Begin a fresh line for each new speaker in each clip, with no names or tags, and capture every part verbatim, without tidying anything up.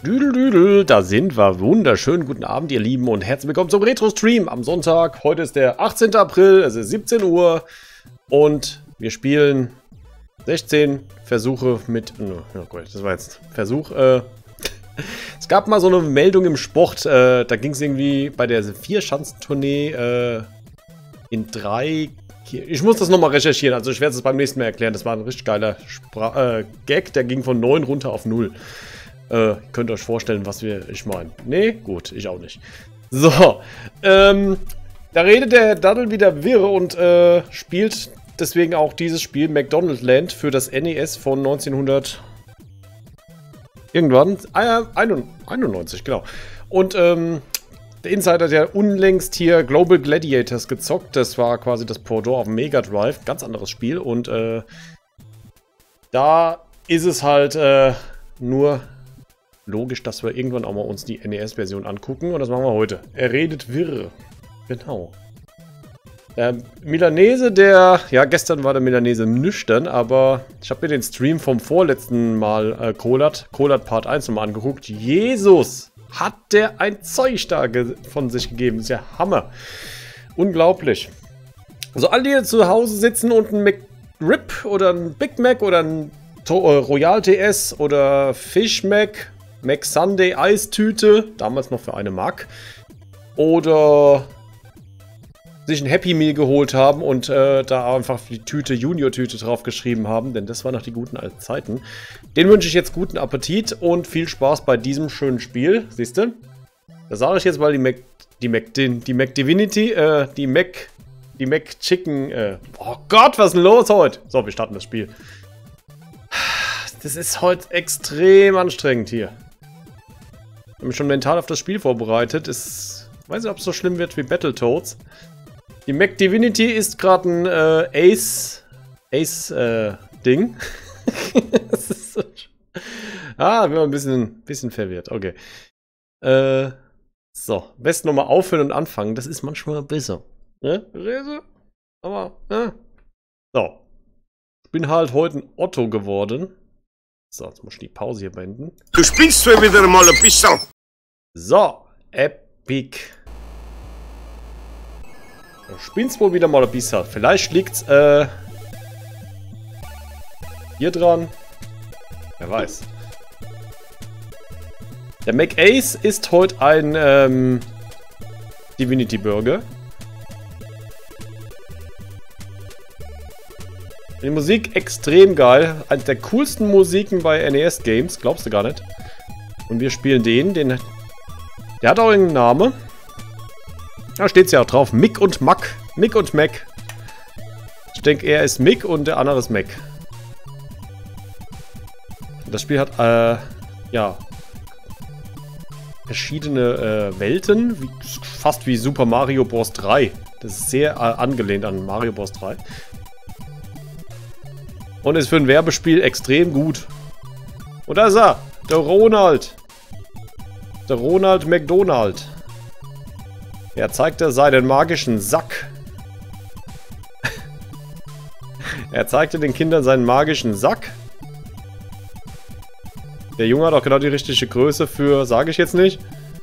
Düdel, düdel, da sind wir. Wunderschönen guten Abend, ihr Lieben, und herzlich willkommen zum Retro-Stream am Sonntag. Heute ist der achtzehnte April, es ist siebzehn Uhr und wir spielen sechzehn Versuche mit... Oh Gott, das war jetzt ein Versuch. Äh, es gab mal so eine Meldung im Sport, äh, da ging es irgendwie bei der Vier-Schanzentournee äh, in drei... Ich muss das nochmal recherchieren, also ich werde es beim nächsten Mal erklären. Das war ein richtig geiler Spra äh, Gag, der ging von neun runter auf null. Äh, könnt ihr euch vorstellen, was wir, ich meine. Nee, gut, ich auch nicht. So, ähm, da redet der Daddel wieder wirr und äh, spielt deswegen auch dieses Spiel McDonald Land für das N E S von neunzehnhundert irgendwann, äh, einundneunzig, genau. Und ähm, der Insider hat ja unlängst hier Global Gladiators gezockt. Das war quasi das Pendant auf dem Mega Drive, ganz anderes Spiel. Und äh, da ist es halt äh, nur logisch, dass wir irgendwann auch mal uns die N E S-Version angucken. Und das machen wir heute. Er redet wirr. Genau. Der Milanese, der... Ja, gestern war der Milanese nüchtern, aber ich habe mir den Stream vom vorletzten Mal äh, Kolat, Kolat Part eins nochmal angeguckt. Jesus! Hat der ein Zeug da von sich gegeben. Ist ja Hammer. Unglaublich. Also alle, die hier zu Hause sitzen und ein McRib oder ein Big Mac oder ein Royal T S oder Fish Mac, Mac Sunday Eistüte, damals noch für eine Mark, oder sich ein Happy Meal geholt haben und äh, da einfach die Tüte Junior-Tüte drauf geschrieben haben, denn das waren noch die guten alten Zeiten. Den wünsche ich jetzt guten Appetit und viel Spaß bei diesem schönen Spiel. Siehst du? Da sage ich jetzt mal die Mac, die Mac, die, die Mac Divinity, äh, die Mac, die Mac Chicken, äh, oh Gott, was ist denn los heute? So, wir starten das Spiel. Das ist heute extrem anstrengend hier. Ich habe mich schon mental auf das Spiel vorbereitet. Ist, weiß nicht, ob es so schlimm wird wie Battletoads. Die Mac Divinity ist gerade ein äh, Ace, Ace, äh, Ding. Das ist so ah, bin mal ein bisschen, bisschen verwirrt. Okay. Äh, so, besten nochmal aufhören und anfangen. Das ist manchmal besser. Ne? Aber, ja. So. Ich bin halt heute ein Otto geworden. So, jetzt muss ich die Pause hier beenden.
Du spielst zwar wieder mal ein bisschen.
So, Epic. Du spielst wohl wieder mal ein bisschen. Vielleicht liegt's, äh, hier dran. Wer weiß. Der Mac Ace ist heute ein, ähm, Divinity Burger. Die Musik extrem geil. Eine der coolsten Musiken bei N E S Games. Glaubst du gar nicht. Und wir spielen den. den der hat auch irgendeinen Namen. Da steht es ja auch drauf. Mick und Mac. Mick und Mac. Ich denke, er ist Mick und der andere ist Mac. Das Spiel hat, äh, ja, verschiedene äh, Welten. Wie, fast wie Super Mario Bros. drei. Das ist sehr äh, angelehnt an Mario Bros. drei. Und ist für ein Werbespiel extrem gut. Und da ist er. Der Ronald. Der Ronald McDonald. Er zeigt er seinen magischen Sack. Er zeigte den Kindern seinen magischen Sack. Der Junge hat auch genau die richtige Größe für, sage ich jetzt nicht.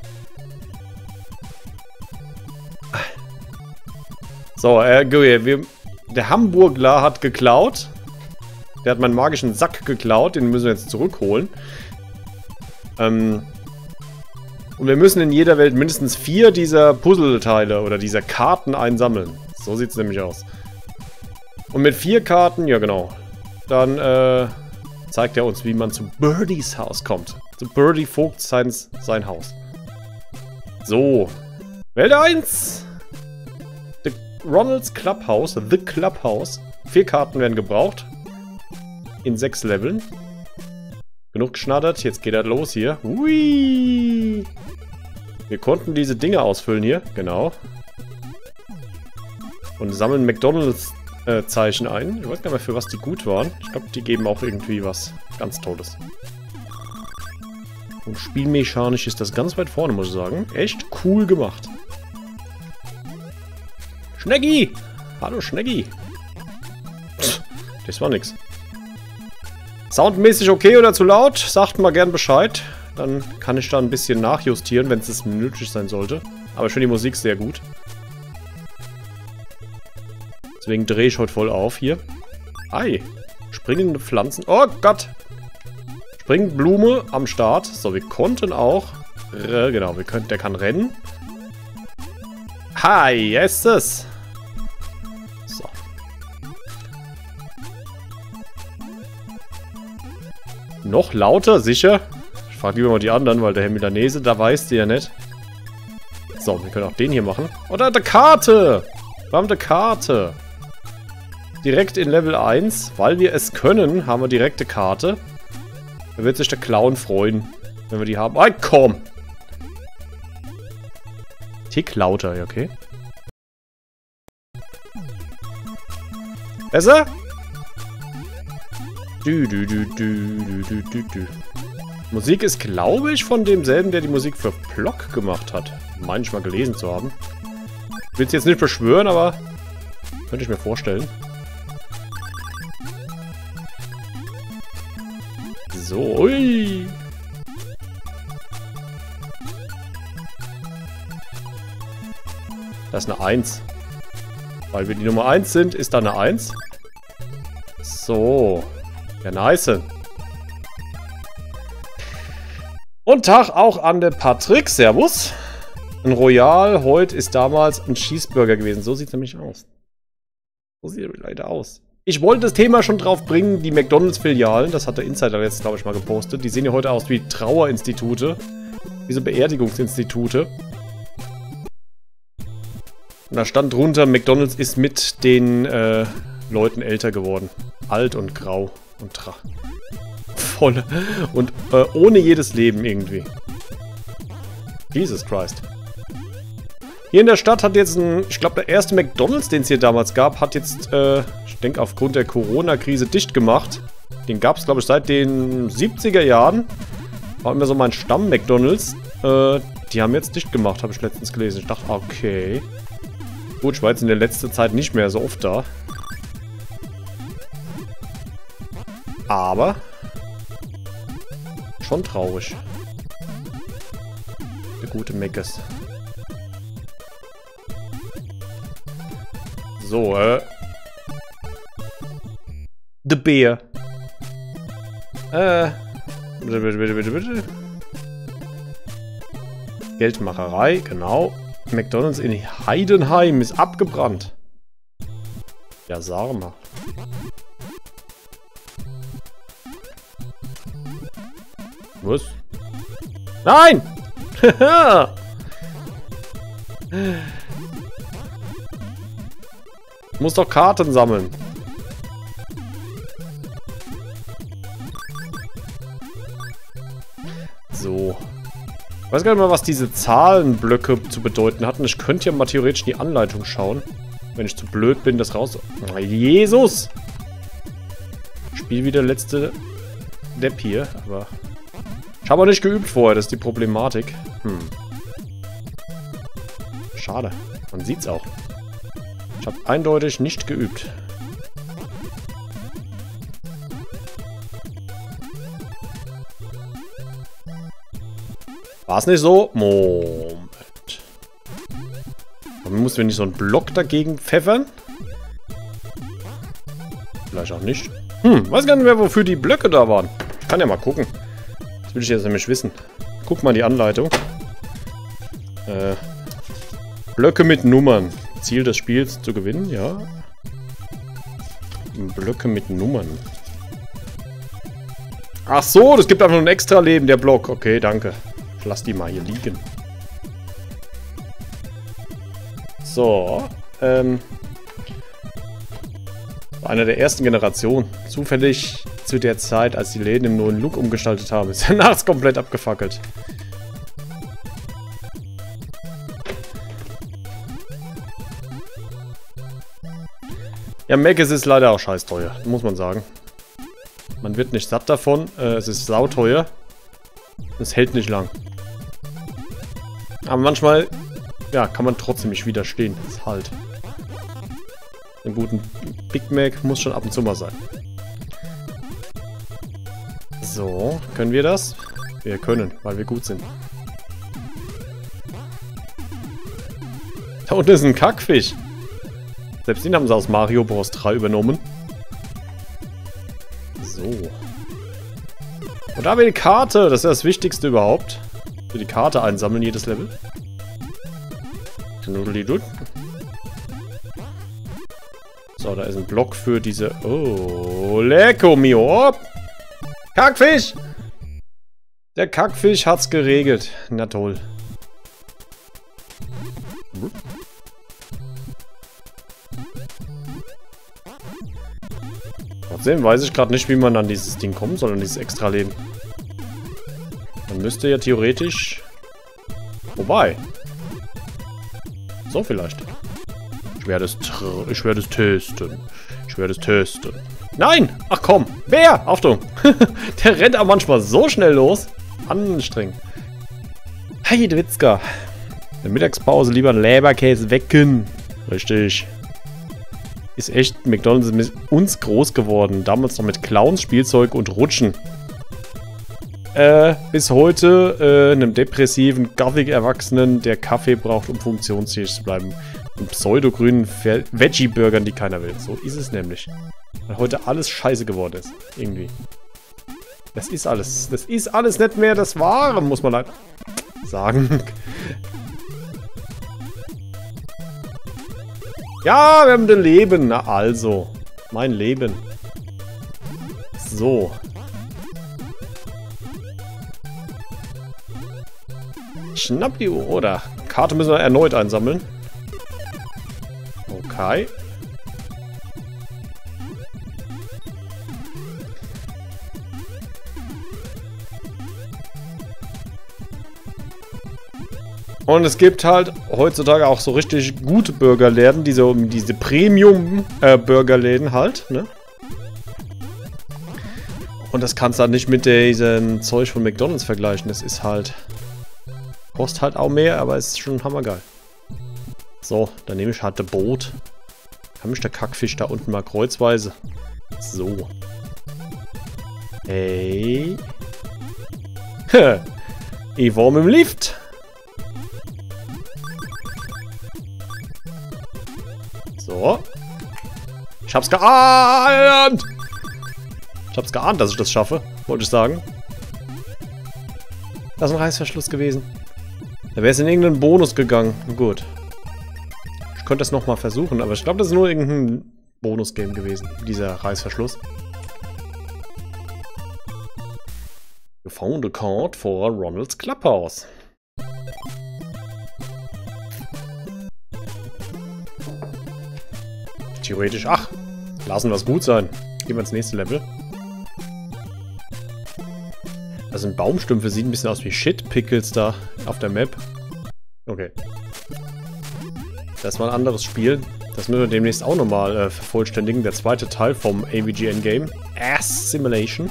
So, äh, wir, der Hamburgler hat geklaut. Der hat meinen magischen Sack geklaut. Den müssen wir jetzt zurückholen. Ähm... Und wir müssen in jeder Welt mindestens vier dieser Puzzleteile oder dieser Karten einsammeln. So sieht es nämlich aus. Und mit vier Karten, ja genau, dann äh, zeigt er uns, wie man zu Birdies Haus kommt. Zu Birdie Vogt sein, sein Haus. So. Welt eins. The Ronald's Clubhouse. The Clubhouse. Vier Karten werden gebraucht. In sechs Leveln. Genug geschnattert, jetzt geht er los hier. Hui! Wir konnten diese Dinge ausfüllen hier, genau. Und sammeln McDonalds äh, Zeichen ein. Ich weiß gar nicht mehr, für was die gut waren. Ich glaube, die geben auch irgendwie was ganz Tolles. Und spielmechanisch ist das ganz weit vorne, muss ich sagen. Echt cool gemacht. Schneggi! Hallo Schneggi! Pff, das war nix. Soundmäßig okay oder zu laut? Sagt mal gern Bescheid. dann kann ich da ein bisschen nachjustieren, wenn es nötig sein sollte. Aber ich finde die Musik sehr gut. Deswegen drehe ich heute voll auf hier. Ei, springende Pflanzen. Oh Gott! Springende Blume am Start. So, wir konnten auch... Äh, genau, wir können, der kann rennen. Hi, yes es! So. Noch lauter, sicher? Ich frage lieber mal die anderen, weil der Herr Milanese, da weiß die ja nicht. So, wir können auch den hier machen. Oh, da hat eine Karte! Wir haben eine Karte. Direkt in Level eins, weil wir es können, haben wir direkte Karte. Da wird sich der Clown freuen, wenn wir die haben. Ay, komm! Tick lauter, okay. Besser? Du, du, du, du, du, du, du. Musik ist, glaube ich, von demselben, der die Musik für Block gemacht hat. Meine ich mal gelesen zu haben. Ich will es jetzt nicht beschwören, aber könnte ich mir vorstellen. So, ui. Das ist eine eins. Weil wir die Nummer eins sind, ist da eine eins. So. Ja, nice. Und Tag auch an der Patrick. Servus. Ein Royal heute ist damals ein Cheeseburger gewesen. So sieht es nämlich aus. So sieht es leider aus. Ich wollte das Thema schon drauf bringen, die McDonalds-Filialen, das hat der Insider jetzt, glaube ich, mal gepostet. Die sehen ja heute aus wie Trauerinstitute. Wie so Beerdigungsinstitute. Und da stand drunter, McDonalds ist mit den äh, Leuten älter geworden. Alt und grau und tra voll. Und äh, ohne jedes Leben irgendwie. Jesus Christ. Hier in der Stadt hat jetzt ein, ich glaube der erste McDonalds, den es hier damals gab, hat jetzt, äh, ich denke aufgrund der Corona-Krise dicht gemacht. Den gab es, glaube ich, seit den siebziger Jahren. War immer so mein Stamm-McDonalds. Äh, die haben jetzt dicht gemacht, habe ich letztens gelesen. Ich dachte, okay. Gut, ich war jetzt in der letzten Zeit nicht mehr so oft da. Aber schon traurig. Der gute Meckes. So, äh. The Bear. Äh. Bitte, bitte, bitte, bitte, bitte. Geldmacherei, genau. McDonalds in Heidenheim ist abgebrannt. Ja, sag mal. Was? Nein! Ich muss doch Karten sammeln. So. Ich weiß gar nicht mal, was diese Zahlenblöcke zu bedeuten hatten. Ich könnte ja mal theoretisch in die Anleitung schauen. Wenn ich zu blöd bin, das raus... Oh, Jesus! Spiel wieder letzte Depp hier, aber... Ich habe auch nicht geübt vorher, das ist die Problematik. Hm. Schade. Man sieht's auch. Ich habe eindeutig nicht geübt. War es nicht so? Moment. Aber muss wir nicht so einen Block dagegen pfeffern? Vielleicht auch nicht. Hm, weiß gar nicht mehr, wofür die Blöcke da waren. Ich kann ja mal gucken. Das will ich jetzt nämlich wissen. Guck mal die Anleitung. Äh, Blöcke mit Nummern. Ziel des Spiels zu gewinnen, ja. Blöcke mit Nummern. Ach so, das gibt einfach nur ein extra Leben, der Block. Okay, danke. Ich lass die mal hier liegen. So, ähm... war einer der ersten Generationen. Zufällig zu der Zeit, als die Läden im neuen Look umgestaltet haben. Ist ja nachts komplett abgefackelt. Ja, Meckes ist leider auch scheiß teuer, muss man sagen. Man wird nicht satt davon, äh, es ist sauteuer. Es hält nicht lang. Aber manchmal, ja, kann man trotzdem nicht widerstehen. Das ist halt. Einen guten Big Mac muss schon ab und zu mal sein. So, können wir das? wir können, weil wir gut sind. Da unten ist ein Kackfisch. Selbst den haben sie aus Mario Bros. drei übernommen. So. Und da haben wir die Karte. Das ist das Wichtigste überhaupt. Wir die Karte einsammeln, jedes Level. So, da ist ein Block für diese... Oh, lecko mio. Kackfisch! Der Kackfisch hat's geregelt. Na toll. Trotzdem weiß ich gerade nicht, wie man an dieses Ding kommen soll, an dieses extra Leben. Man müsste ja theoretisch... Wobei. So vielleicht. Ich werde es, ich werde es testen. Ich werde es testen. Nein! Ach komm! Wer? Achtung! Der rennt aber manchmal so schnell los. Anstrengend. Hey, Witzka. In der Mittagspause lieber einen Leberkäse wecken. Richtig. Ist echt, McDonald's ist mit uns groß geworden. Damals noch mit Clowns, Spielzeug und Rutschen. Äh, bis heute äh, einem depressiven, gaffig Erwachsenen, der Kaffee braucht, um funktionsfähig zu bleiben. Und pseudogrünen Veggie-Burgern, die keiner will. So ist es nämlich. Weil heute alles scheiße geworden ist. Irgendwie. Das ist alles. Das ist alles nicht mehr das Wahre, muss man halt sagen. Ja, wir haben ein Leben. Na also. Mein Leben. So. Schnapp die Uhr, oder? Karte müssen wir erneut einsammeln. Okay. Und es gibt halt heutzutage auch so richtig gute Burgerläden, diese, diese Premium-Burgerläden äh, halt, ne? Und das kannst du halt nicht mit diesem Zeug von McDonald's vergleichen. Das ist halt... Kostet halt auch mehr, aber ist schon hammergeil. So, dann nehme ich halt das Boot. Kann mich der Kackfisch da unten mal kreuzweise. So. Hey. Ich war mit dem Lift. So. Ich hab's geahnt. Ich hab's geahnt, dass ich das schaffe. Wollte ich sagen. Das ist ein Reißverschluss gewesen. Da wäre es in irgendeinen Bonus gegangen. Gut. Ich könnte das nochmal versuchen, aber ich glaube, das ist nur irgendein Bonus-Game gewesen. Dieser Reißverschluss. You found a card for Ronald's Clubhouse. Theoretisch. Ach, lassen wir es gut sein. Gehen wir ins nächste Level. Das sind Baumstümpfe, sieht ein bisschen aus wie Shit-Pickles da auf der Map. Okay. Das war ein anderes Spiel. Das müssen wir demnächst auch nochmal äh, vervollständigen. Der zweite Teil vom A V G N Game. Ass Simulation.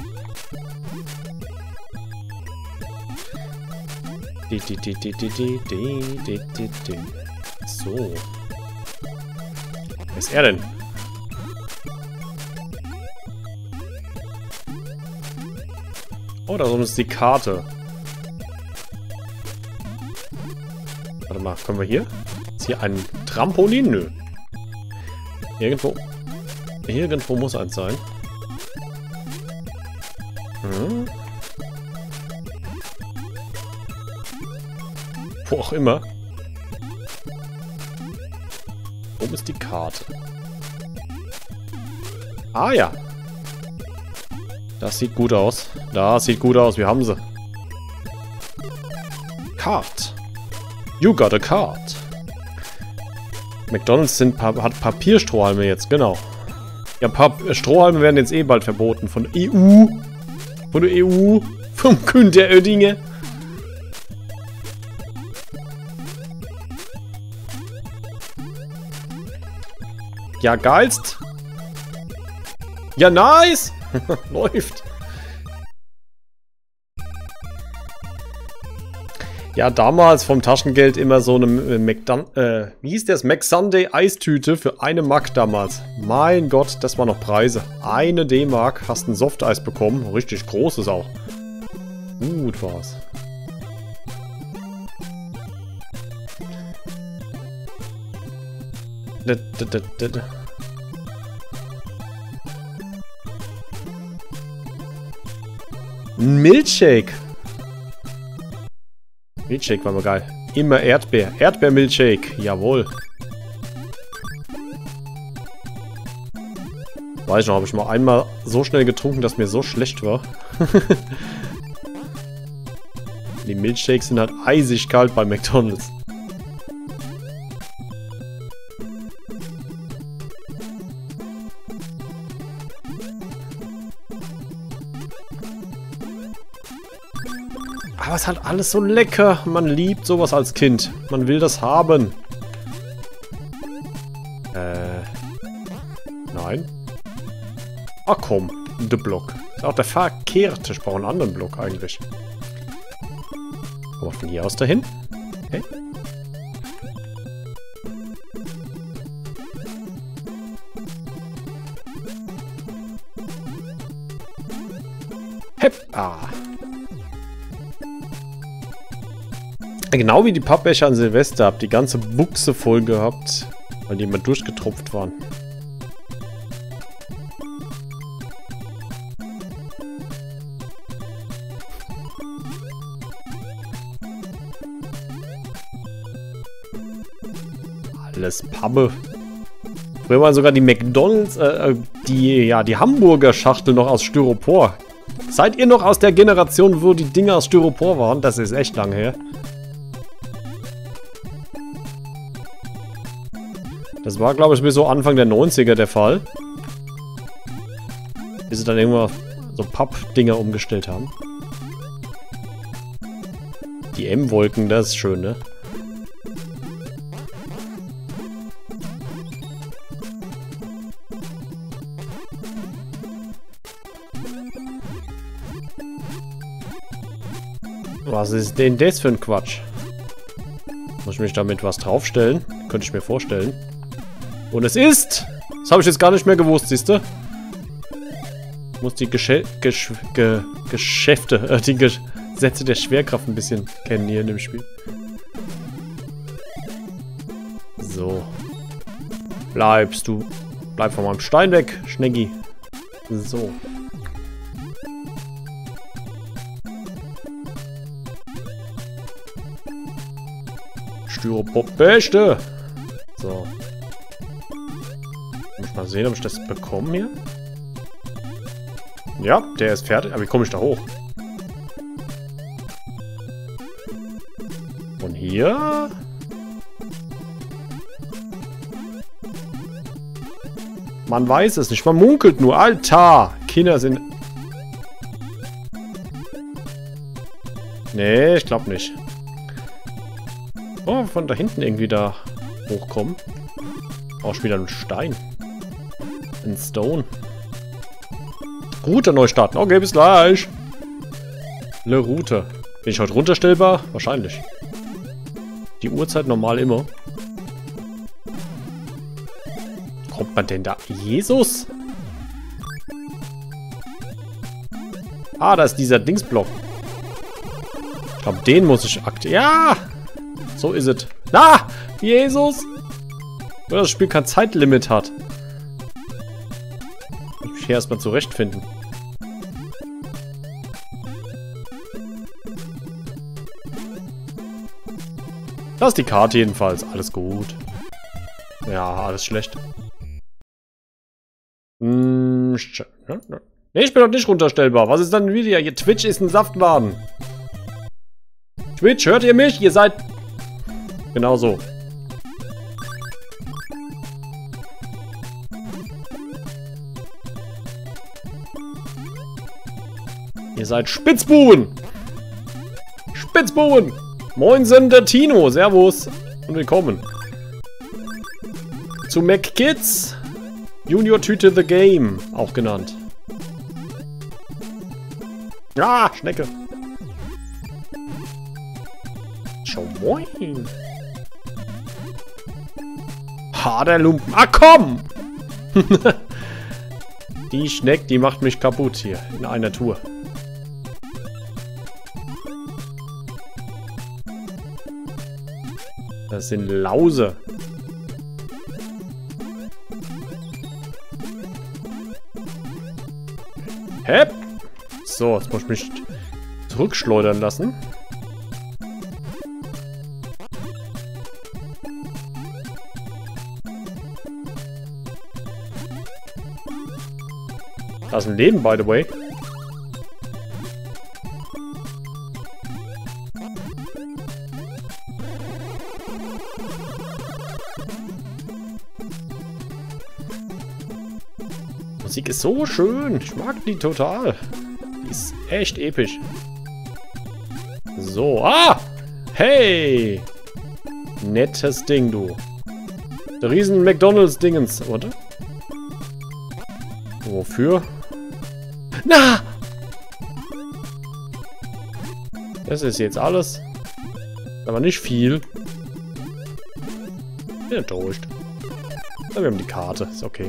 So. Wer ist er denn? Oh, da ist die Karte. Warte mal, können wir hier? Ist hier ein Trampolin? Nö. Irgendwo. Irgendwo muss eins sein. Hm. Wo auch immer. Wo ist die Karte? Ah ja. Das sieht gut aus. Das sieht gut aus. Wir haben sie. Card. You got a card. McDonald's sind pa hat Papierstrohhalme jetzt, genau. Ja, Pap Strohhalme werden jetzt eh bald verboten. Von E U. Von der E U. Vom Günther Oettinger. Ja, geilst. Ja, nice. Läuft. Ja, damals vom Taschengeld immer so eine McDon äh, wie hieß das? McSunday Eistüte für eine Mark damals. Mein Gott, das war noch Preise. Eine D-Mark, hast ein Softeis bekommen. Richtig großes auch. Gut war's. Da, da, da, da, da. Ein Milchshake. Milchshake war mal geil. Immer Erdbeer. Erdbeer-Milchshake. Jawohl. Weiß ich noch, habe ich mal einmal so schnell getrunken, dass mir so schlecht war. Die Milchshakes sind halt eisig kalt bei McDonald's. Aber es ist halt alles so lecker. Man liebt sowas als Kind. Man will das haben. Äh. Nein. Ach komm, der Block. Ist auch der verkehrte. Ich brauche einen anderen Block eigentlich. Aber von hier aus dahin. Okay. Hepp. Ah. Genau wie die Pappbecher an Silvester. Hab die ganze Buchse voll gehabt, weil die immer durchgetropft waren. Alles Pappe. Früher waren sogar die McDonald's, äh, die, ja, die Hamburger Schachtel noch aus Styropor. Seid ihr noch aus der Generation, wo die Dinger aus Styropor waren? Das ist echt lange her. Das war, glaube ich, bis so Anfang der neunziger der Fall. Bis sie dann irgendwann so Pappdinger umgestellt haben. Die M-Wolken, das ist schön, ne? Was ist denn das für ein Quatsch? Muss ich mich damit was draufstellen? Könnte ich mir vorstellen. Und es ist... Das habe ich jetzt gar nicht mehr gewusst, siehst du? Ich muss die Gesche Gesch Ge Geschäfte, äh, die Gesetze der Schwerkraft ein bisschen kennen hier in dem Spiel. So. Bleibst du. Bleib von meinem Stein weg, Schneggi. So. Styropor-Beste. So. Muss mal sehen, ob ich das bekomme hier. Ja, der ist fertig. Aber wie komme ich da hoch? Von hier? Man weiß es nicht. Man munkelt nur. Alter! Kinder sind... Nee, ich glaube nicht. Oh, von da hinten irgendwie da hochkommen. Auch schon wieder ein Stein. Ein Stone. Route neu starten. Okay, bis gleich. Le Route. Bin ich heute runterstellbar? Wahrscheinlich. Die Uhrzeit normal immer. Kommt man denn da? Jesus? Ah, da ist dieser Dingsblock. Ich glaube, den muss ich aktivieren. Ja! So ist es. Na! Jesus! Weil das Spiel kein Zeitlimit hat. Muss mich hier erstmal zurechtfinden. Das ist die Karte jedenfalls. Alles gut. Ja, alles schlecht. Hm, nee, ich bin doch nicht runterstellbar. Was ist dann wieder? Hier, Twitch ist ein Saftladen. Twitch, hört ihr mich? Ihr seid... Genau so. Ihr seid Spitzbuben! Spitzbuben! Moinsen, der Tino, servus und willkommen zu McKids Junior Tüte the Game, auch genannt. Ah, Schnecke. Schau, moin. Ha, der Lumpen. Ah, komm! Die Schnecke, die macht mich kaputt hier in einer Tour. Das sind Lause. Hä? So, jetzt muss ich mich zurückschleudern lassen. Da ist ein Leben, by the way. Musik ist so schön. Ich mag die total. Die ist echt episch. So. Ah! Hey! Nettes Ding, du. Der riesen McDonalds-Dingens. Warte. Wofür? Na! Das ist jetzt alles. Aber nicht viel. Bin enttäuscht. Aber wir haben die Karte. Ist okay.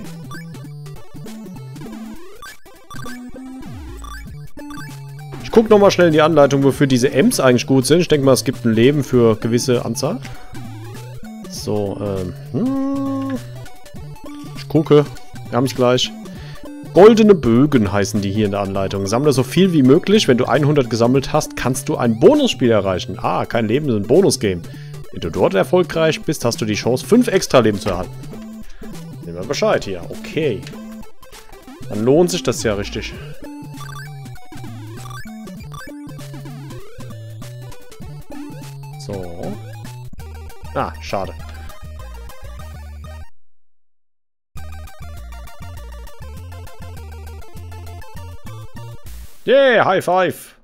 Ich gucke nochmal schnell in die Anleitung, wofür diese Ems eigentlich gut sind. Ich denke mal, es gibt ein Leben für gewisse Anzahl. So, ähm. Hm. Ich gucke. Wir haben es gleich. Goldene Bögen heißen die hier in der Anleitung. Sammle so viel wie möglich. Wenn du hundert gesammelt hast, kannst du ein Bonusspiel erreichen. Ah, kein Leben, sondern ein Bonusgame. Wenn du dort erfolgreich bist, hast du die Chance, fünf extra Leben zu erhalten. Nehmen wir Bescheid hier. Okay. Dann lohnt sich das ja richtig. So. Ah, schade. Yeah, High Five.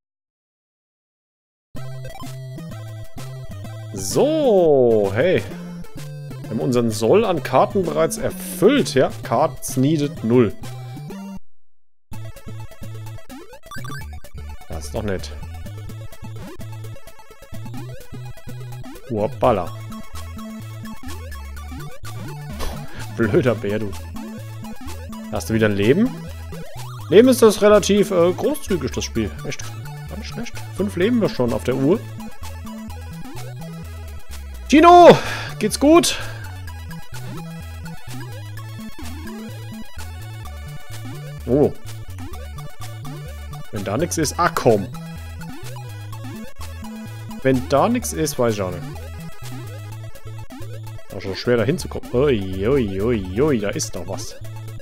So, hey. Wir haben unseren Soll an Karten bereits erfüllt, ja? Cards needed null. Das ist doch nett. Hoppala. Blöder Bär, du. Hast du wieder ein Leben? Leben ist das relativ äh, großzügig, das Spiel. Echt, gar nicht schlecht. Fünf Leben wir schon auf der Uhr. Tino, geht's gut? Oh. Wenn da nichts ist, ah komm. Wenn da nichts ist, weiß ich auch nicht. War schon schwer da hinzukommen. Ui, ui, ui, ui, da ist noch was.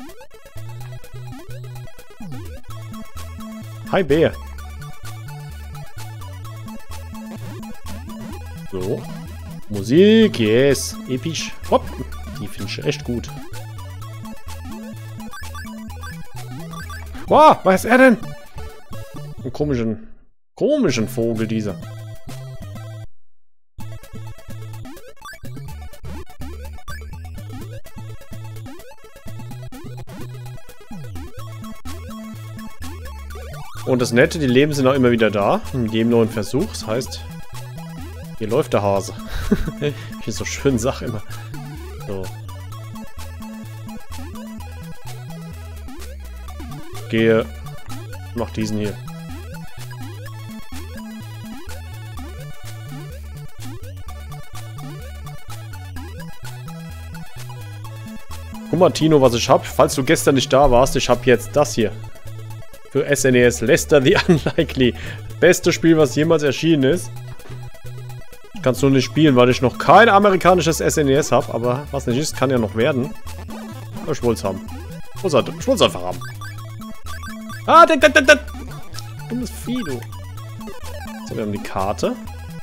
Hi, Bär. So. Musik, yes. Episch. Hopp. Die finde ich echt gut. Wow, was ist er denn? Einen komischen, komischen Vogel, dieser. Und das Nette, die Leben sind auch immer wieder da. In jedem neuen Versuch. Das heißt, hier läuft der Hase. Ich so schön sag immer. So. Gehe. Mach diesen hier. Guck mal, Tino, was ich hab. Falls du gestern nicht da warst, ich hab jetzt das hier. Für S N E S, Lester the Unlikely. Beste Spiel, was jemals erschienen ist. Ich kann es nur nicht spielen, weil ich noch kein amerikanisches S N E S habe. Aber was nicht ist, kann ja noch werden. Aber ich wollte es haben. Ich wollte es einfach haben. Ah, denk, denk, denk, denk. Dummes Vieh, du. So, wir haben die Karte.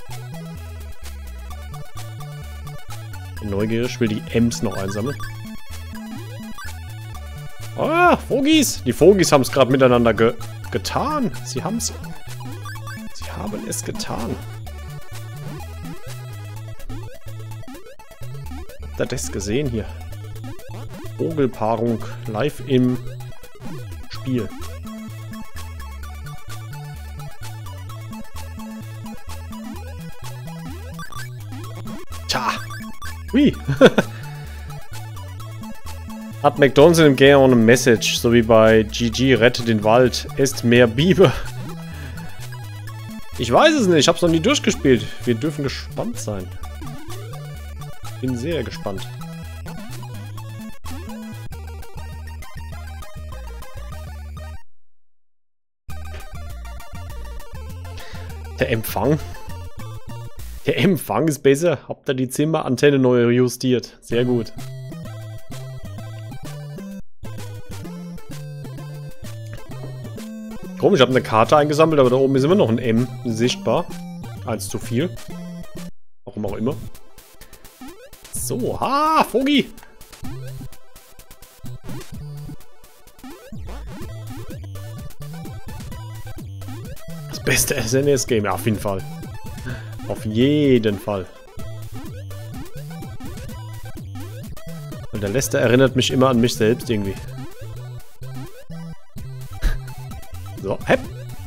Ich bin neugierig, ich will die Ems noch einsammeln. Ah, Vogis! Die Vogis haben es gerade miteinander ge getan. Sie haben es. Sie haben es getan. Habt ihr das gesehen hier? Vogelpaarung live im Spiel. Tja! Hui! Hat McDonald's in dem Game auch eine Message, so wie bei G G, rette den Wald, esst mehr Biber. Ich weiß es nicht, ich hab's noch nie durchgespielt. Wir dürfen gespannt sein. Bin sehr gespannt. Der Empfang. Der Empfang ist besser. Habt ihr die Zimmerantenne neu justiert? Sehr gut. Komisch, ich habe eine Karte eingesammelt, aber da oben ist immer noch ein M sichtbar. Eins zu viel. Warum auch immer. So, ha, Fogi! Das beste S N E S-Game, ja, auf jeden Fall. Auf jeden Fall. Und der Lester erinnert mich immer an mich selbst irgendwie. So, hepp.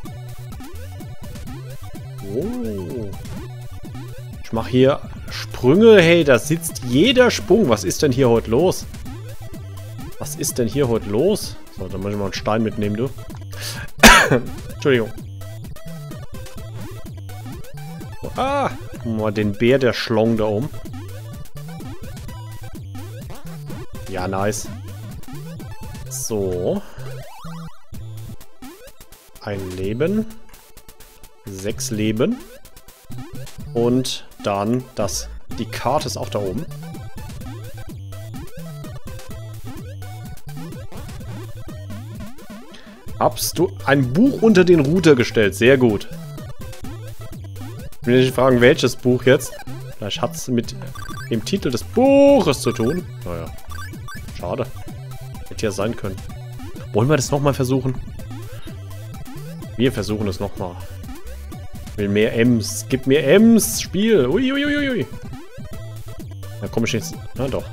Oh. Ich mache hier Sprünge. Hey, da sitzt jeder Sprung. Was ist denn hier heute los? Was ist denn hier heute los? So, dann muss ich mal einen Stein mitnehmen, du. Entschuldigung. Ah, mal den Bär der Schlong da oben. Ja, nice. So. Ein Leben. Sechs Leben. Und dann das. Die Karte ist auch da oben. Habst du ein Buch unter den Router gestellt? Sehr gut. Ich will nicht fragen, welches Buch jetzt. Vielleicht hat es mit dem Titel des Buches zu tun. Naja. Schade. Hätte ja sein können. Wollen wir das nochmal versuchen? Wir versuchen es nochmal. Ich will mehr Ems. Gib mir Ems. Spiel. Uiuiuiui. Da komme ich jetzt. Na doch.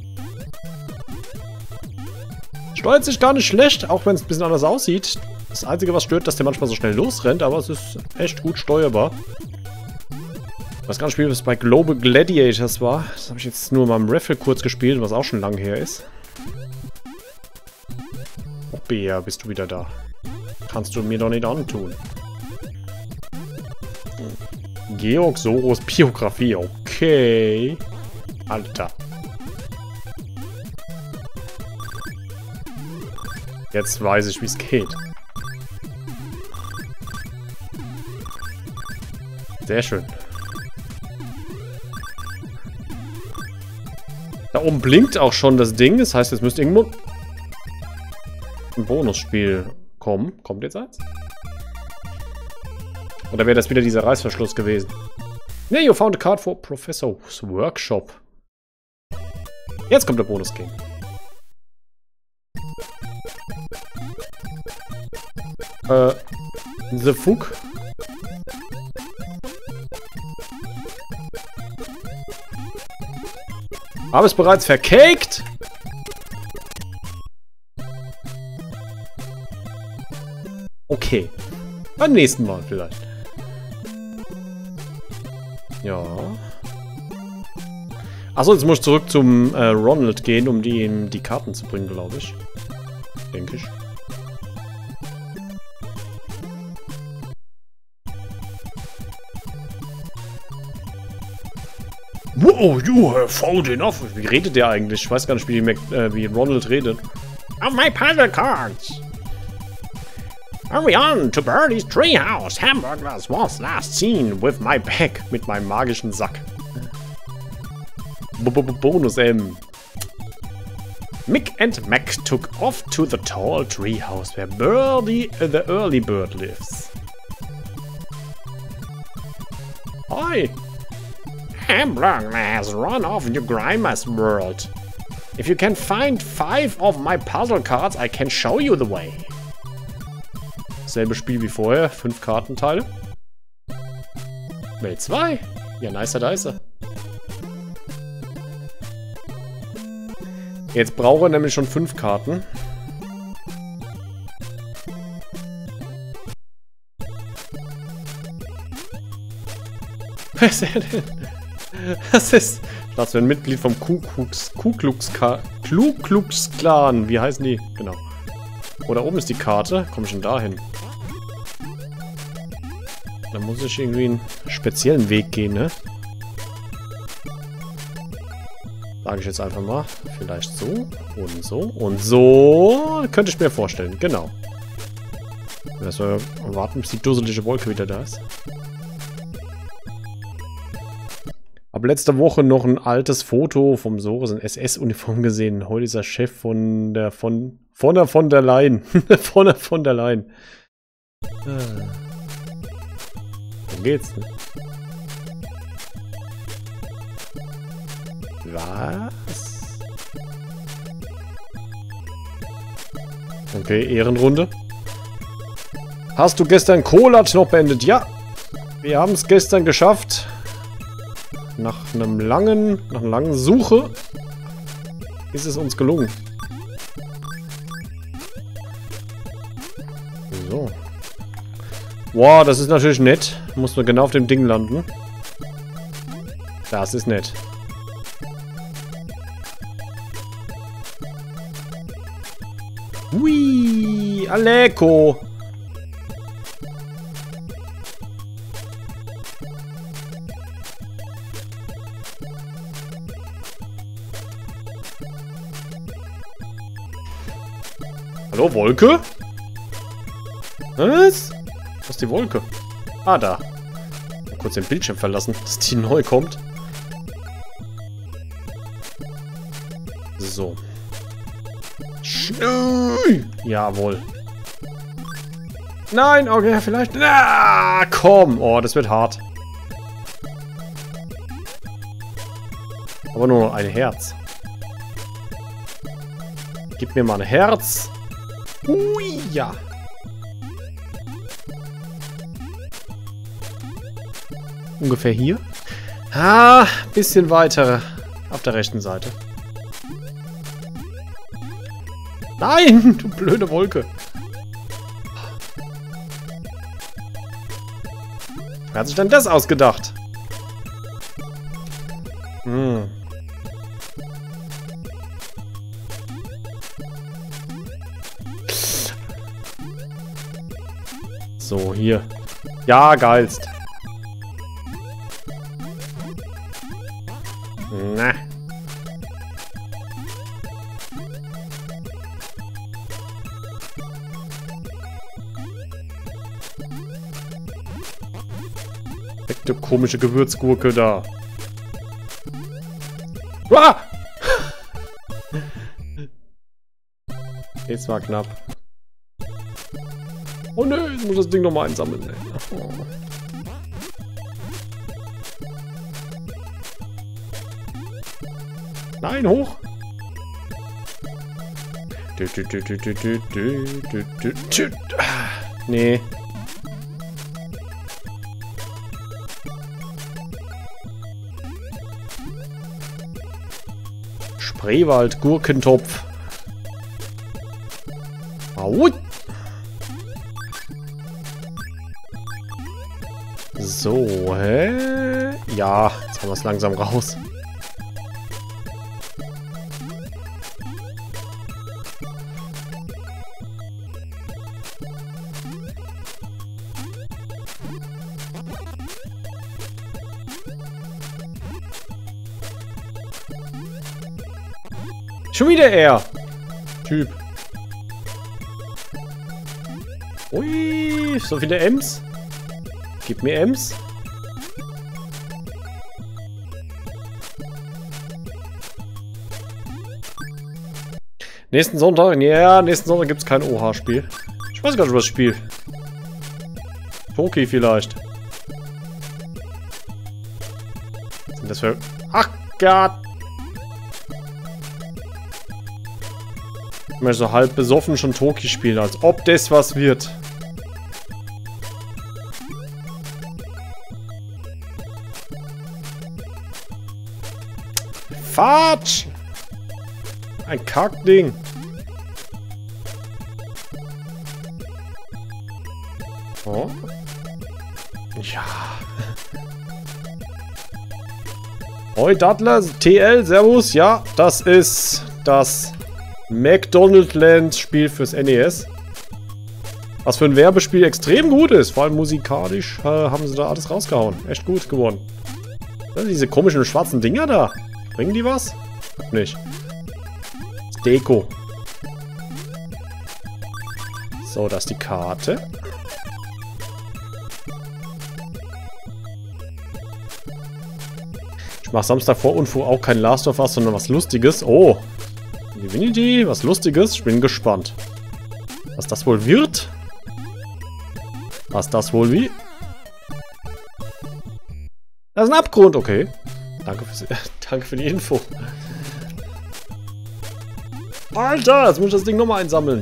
Steuert sich gar nicht schlecht, auch wenn es ein bisschen anders aussieht. Das Einzige, was stört, dass der manchmal so schnell losrennt, aber es ist echt gut steuerbar. Ich weiß gar nicht, wie es bei Global Gladiators war. Das habe ich jetzt nur mal im Raffle kurz gespielt, was auch schon lange her ist. Oh, Bea, bist du wieder da? Kannst du mir doch nicht antun. Georg Soros Biografie, okay. Alter. Jetzt weiß ich, wie es geht. Sehr schön. Da oben blinkt auch schon das Ding. Das heißt, jetzt müsste irgendwo ein Bonusspiel kommen. Kommt jetzt eins? Oder wäre das wieder dieser Reißverschluss gewesen? Ne, you found a card for Professor's Workshop. Jetzt kommt der Bonus-Game. Äh, The Fuck. Habe es bereits verkackt? Okay. Beim nächsten Mal vielleicht. Ja. Achso, jetzt muss ich zurück zum äh, Ronald gehen, um die, ihm die Karten zu bringen, glaube ich. Denke ich. Wow, you have found enough. Wie redet der eigentlich? Ich weiß gar nicht, wie, die Mac äh, wie Ronald redet. Of my puzzle cards. Hurry on to Birdie's treehouse. Hamburg was was last seen with my bag. Mit meinem magischen Sack. B -b -b Bonus M. Mick and Mac took off to the tall treehouse where Birdie, uh, the early bird, lives. Hi. Hamburg has run off into Grimer's world. If you can find five of my puzzle cards, I can show you the way. Selbe Spiel wie vorher, fünf Kartenteile. Welt zwei. Ja, nicer, nicer. Jetzt braucht er nämlich schon fünf Karten. Was ist er denn? Das ist... Das wäre ein Mitglied vom Ku Klux, Ku Klux, Ku Klux Klan. Wie heißen die? Genau. Oh, da oben ist die Karte. Komme ich denn da hin? Da muss ich irgendwie einen speziellen Weg gehen, ne? Sage ich jetzt einfach mal. Vielleicht so und so und so. Könnte ich mir vorstellen. Genau. Erstmal warten, bis die dusselige Wolke wieder da ist. Hab letzte Woche noch ein altes Foto vom Soros in S S-Uniform gesehen. Heute ist er Chef von der von von der von der Leyen. von der von der Leyen. Ah. Wo geht's, ne? Was? Okay, Ehrenrunde. Hast du gestern Kolat noch beendet? Ja. Wir haben es gestern geschafft. Nach einem langen, nach einer langen Suche ist es uns gelungen. So. Wow, das ist natürlich nett. Muss nur genau auf dem Ding landen. Das ist nett. Hui, Aleko. Hallo, Wolke? Was? Was ist die Wolke? Ah, da. Mal kurz den Bildschirm verlassen, dass die neu kommt. So. Jawohl. Nein, okay, vielleicht. Ah, komm. Oh, das wird hart. Aber nur noch ein Herz. Gib mir mal ein Herz. Ui, ja. Ungefähr hier. Ah, bisschen weiter. Auf der rechten Seite. Nein, du blöde Wolke. Wer hat sich denn das ausgedacht? Hm. So, hier. Ja, geilst. Na. Echte komische Gewürzgurke da. Ah! Jetzt war knapp. Oh nö, ich muss das Ding nochmal einsammeln. Oh. Nein, hoch! Du, du, du, du, du, du, du, du, du. Nee. Spreewald, Gurkentopf. Au. So, hä? Ja, jetzt haben wir es langsam raus. Schon wieder er. Typ. Ui, so viele Ems. Gib mir Ems. Nächsten Sonntag, ja, nächsten Sonntag gibt es kein O H-Spiel. Ich weiß gar nicht, was ich spiele. Toki vielleicht. Was sind das für... Ach Gott! Ich möchte so halb besoffen schon Toki spielen, als ob das was wird. Fatsch! Ein Kackding. Oh. Ja. Hoi Dattler, T L, Servus. Ja, das ist das McDonald's Land Spiel fürs N E S. Was für ein Werbespiel extrem gut ist. Vor allem musikalisch äh, haben sie da alles rausgehauen. Echt gut geworden. Ja, diese komischen schwarzen Dinger da. Bringen die was? Nicht. Deko. So, das ist die Karte. Ich mache Samstag vor Unfug auch kein Last of Us, sondern was Lustiges. Oh. Divinity, was Lustiges. Ich bin gespannt. Was das wohl wird? Was das wohl wie? Das ist ein Abgrund, okay. Danke, für, danke für die Info. Alter, jetzt muss ich das Ding nochmal einsammeln.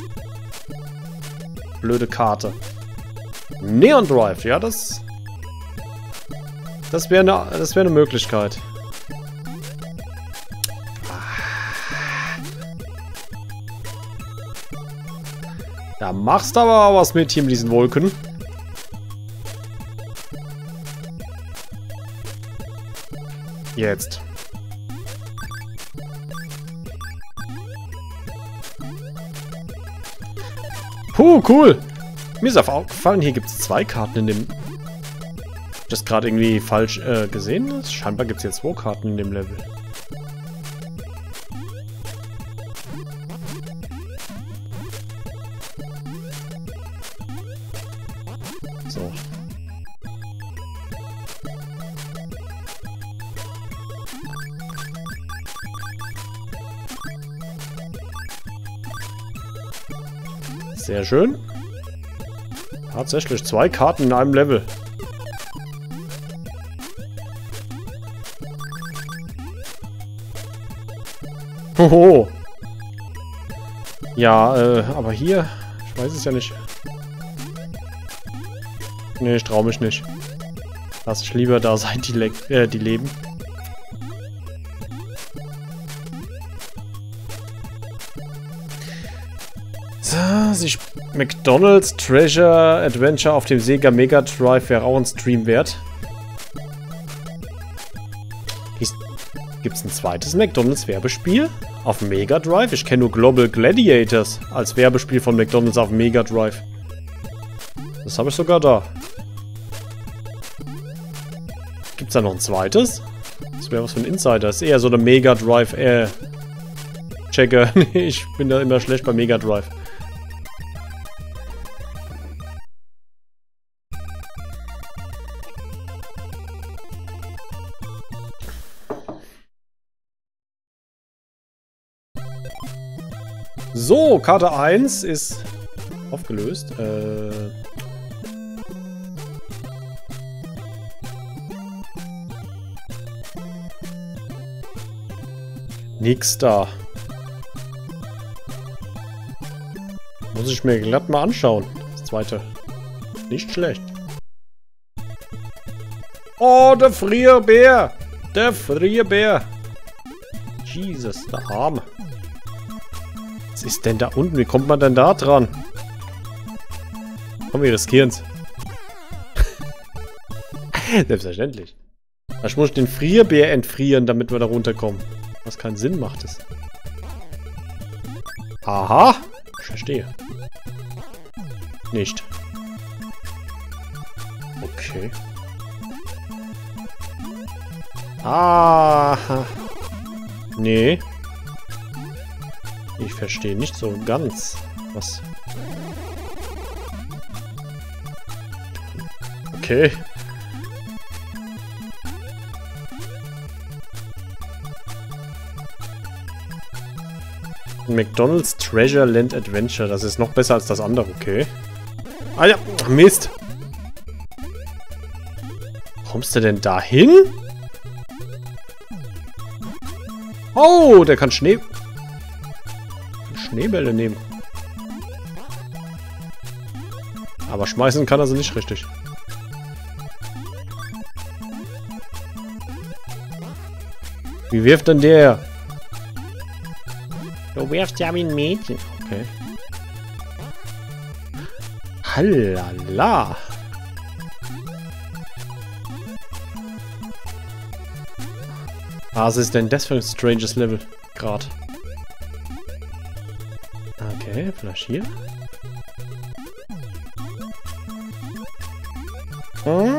Blöde Karte. Neon Drive, ja, das... Das wäre eine das wäre eine Möglichkeit. Da machst du aber was mit hier mit diesen Wolken. Jetzt. Puh, cool. Mir ist aufgefallen, hier gibt es zwei Karten in dem... Das gerade irgendwie falsch äh, gesehen ist. Scheinbar gibt es jetzt zwei Karten in dem Level. So. Sehr schön. Tatsächlich zwei Karten in einem Level. Hoho. Ja, äh, aber hier, ich weiß es ja nicht. Nee, ich traue mich nicht. Lass ich lieber da sein, die, Le äh, die leben. So, sich McDonald's Treasure Adventure auf dem Sega Mega Drive wäre auch ein Stream wert. Gibt es ein zweites McDonald's Werbespiel auf Mega Drive? Ich kenne nur Global Gladiators als Werbespiel von McDonald's auf Mega Drive. Das habe ich sogar da. Gibt es da noch ein zweites? Das wäre was für ein Insider. Das ist eher so eine Mega Drive äh, Checker. Ich bin da immer schlecht bei Mega Drive. So, Karte eins ist aufgelöst. Äh Nix da. Muss ich mir glatt mal anschauen. Das zweite. Nicht schlecht. Oh, der Frierbär. Der Frierbär. Jesus, der Arme. Was ist denn da unten? Wie kommt man denn da dran? Komm, wir riskieren's. Selbstverständlich. Ich muss den Frierbär entfrieren, damit wir da runterkommen. Was keinen Sinn macht es. Aha. Ich verstehe. Nicht. Okay. Ah. Nee. Ich verstehe nicht so ganz, was... Okay. McDonald's Treasure Land Adventure. Das ist noch besser als das andere, okay. Ah ja, Mist. Kommst du denn da hin? Oh, der kann Schnee... Schneebälle nehmen. Aber schmeißen kann er sie nicht richtig. Wie wirft denn der? Du wirfst ja wie ein Mädchen. Okay. Hallala. Was ist denn das für ein stranges Level? Grad. Okay, vielleicht hier.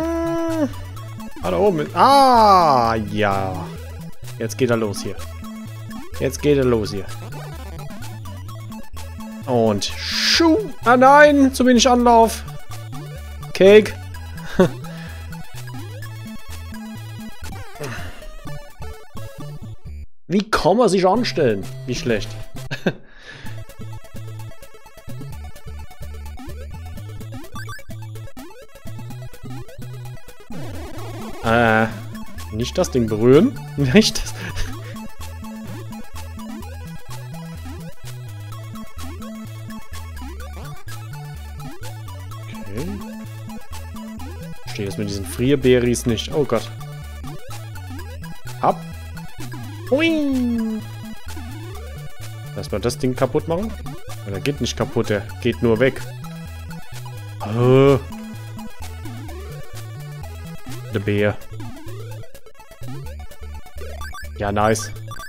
Ah, ah, da oben ist... Ah, ja. Jetzt geht er los hier. Jetzt geht er los hier. Und schuh. Ah nein, zu wenig Anlauf. Cake. Wie kann man sich anstellen? Wie schlecht. äh, nicht das Ding berühren. Nicht das. Okay. Ich stehe jetzt mit diesen Frierberries nicht. Oh Gott. Ab. Hui. Lass mal das Ding kaputt machen. Der geht nicht kaputt, der geht nur weg. Oh. Der Bär. Ja, nice.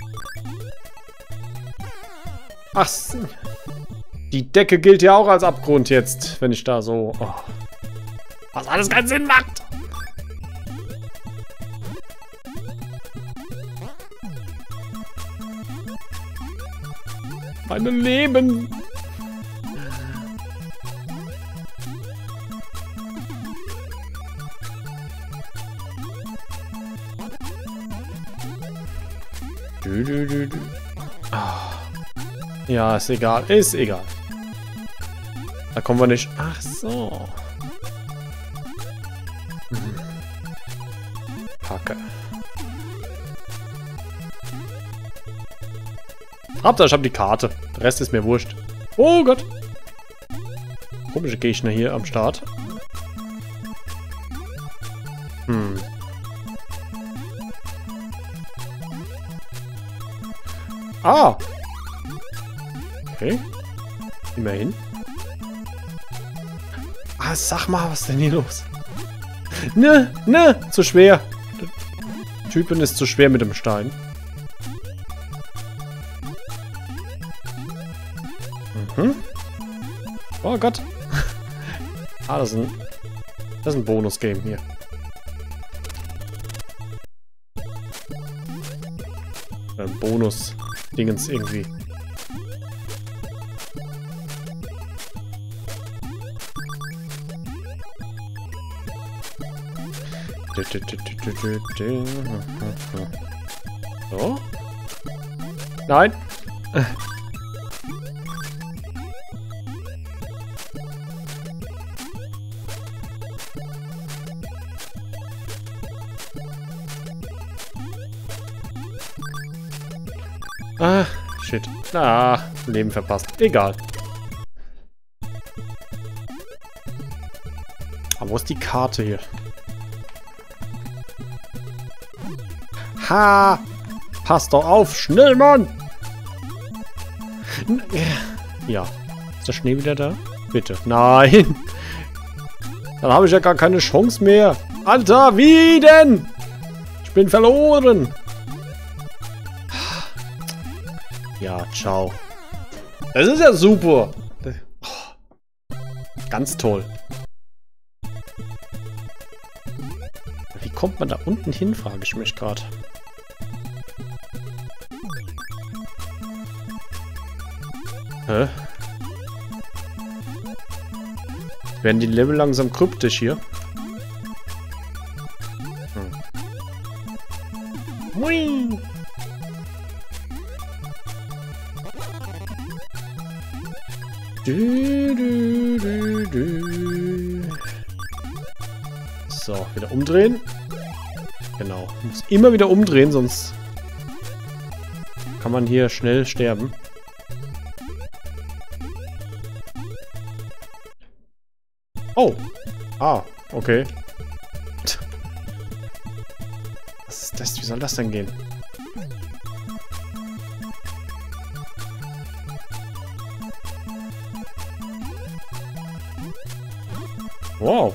Ach, die Decke gilt ja auch als Abgrund jetzt, wenn ich da so... Oh. Was alles keinen Sinn macht. Meine Leben. Du, du, du, du. Ah. Ja, ist egal. Ist egal. Da kommen wir nicht. Ach so. Hm. Hacke. Hauptsache, ich habe die Karte. Der Rest ist mir wurscht. Oh Gott. Komische Gegner hier am Start. Hm. Ah. Okay. Immerhin. Ah, sag mal, was ist denn hier los? Ne, ne, zu schwer. Der Typen ist zu schwer mit dem Stein. Mhm. Oh Gott. Ah, das ist ein, das ist ein Bonus-Game hier. Ein Bonus-Dingens irgendwie. So. Nein. Ah, shit. Ah, Leben verpasst. Egal. Aber wo ist die Karte hier? Ha! Pass doch auf! Schnell, Mann! Ja. Ist der Schnee wieder da? Bitte. Nein! Dann habe ich ja gar keine Chance mehr. Alter, wie denn? Ich bin verloren. Ja, ciao. Das ist ja super. Ganz toll. Wie kommt man da unten hin, frage ich mich gerade. Hä? Werden die Level langsam kryptisch hier? Hm. Hui. Du, du, du, du. So, wieder umdrehen. Genau. Muss immer wieder umdrehen, sonst kann man hier schnell sterben. Oh. Ah, okay. Was ist das? Wie soll das denn gehen? Wow.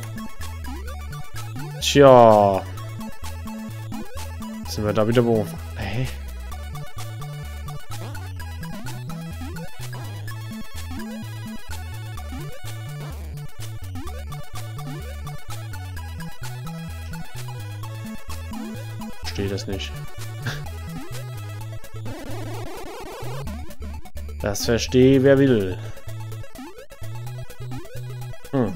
Tja. Sind wir da wieder wo? Hey. Verstehe das nicht. Das verstehe wer will. Hm.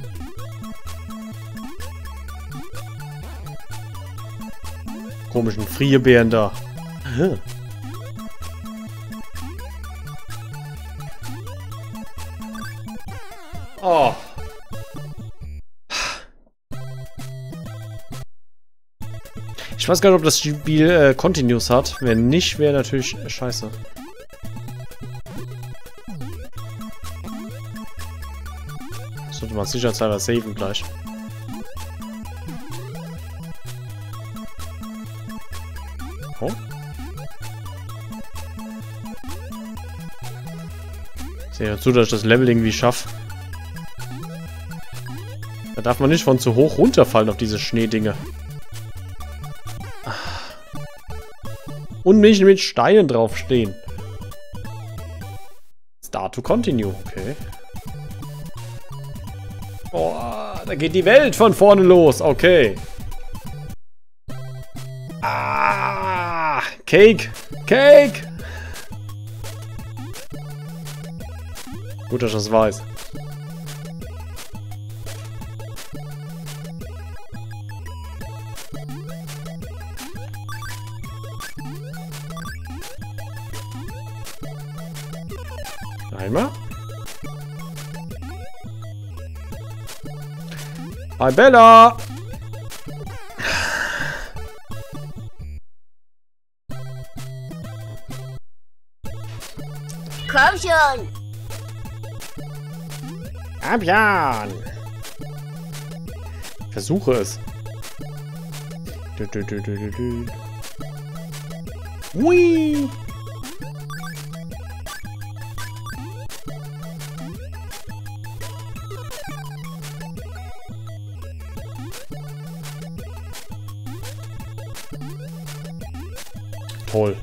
Komischen Friebären da. Hm. Oh. Ich weiß gar nicht, ob das Spiel äh, Continuous hat. Wenn nicht, wäre natürlich äh, scheiße. Sollte man sicherheitshalber saven gleich. Oh. Ich sehe ja zu, dass ich das Level irgendwie schaffe. Da darf man nicht von zu hoch runterfallen auf diese Schneedinge. Und nicht mit Steinen draufstehen. Start to continue, okay. Oh, da geht die Welt von vorne los, okay. Ah, Cake, Cake. Gut, dass ich das weiß. Einmal. Hi Bella!
Komm schon!
Abjan! Versuche es. Du, du, du, du, du, du. Hui! Toll.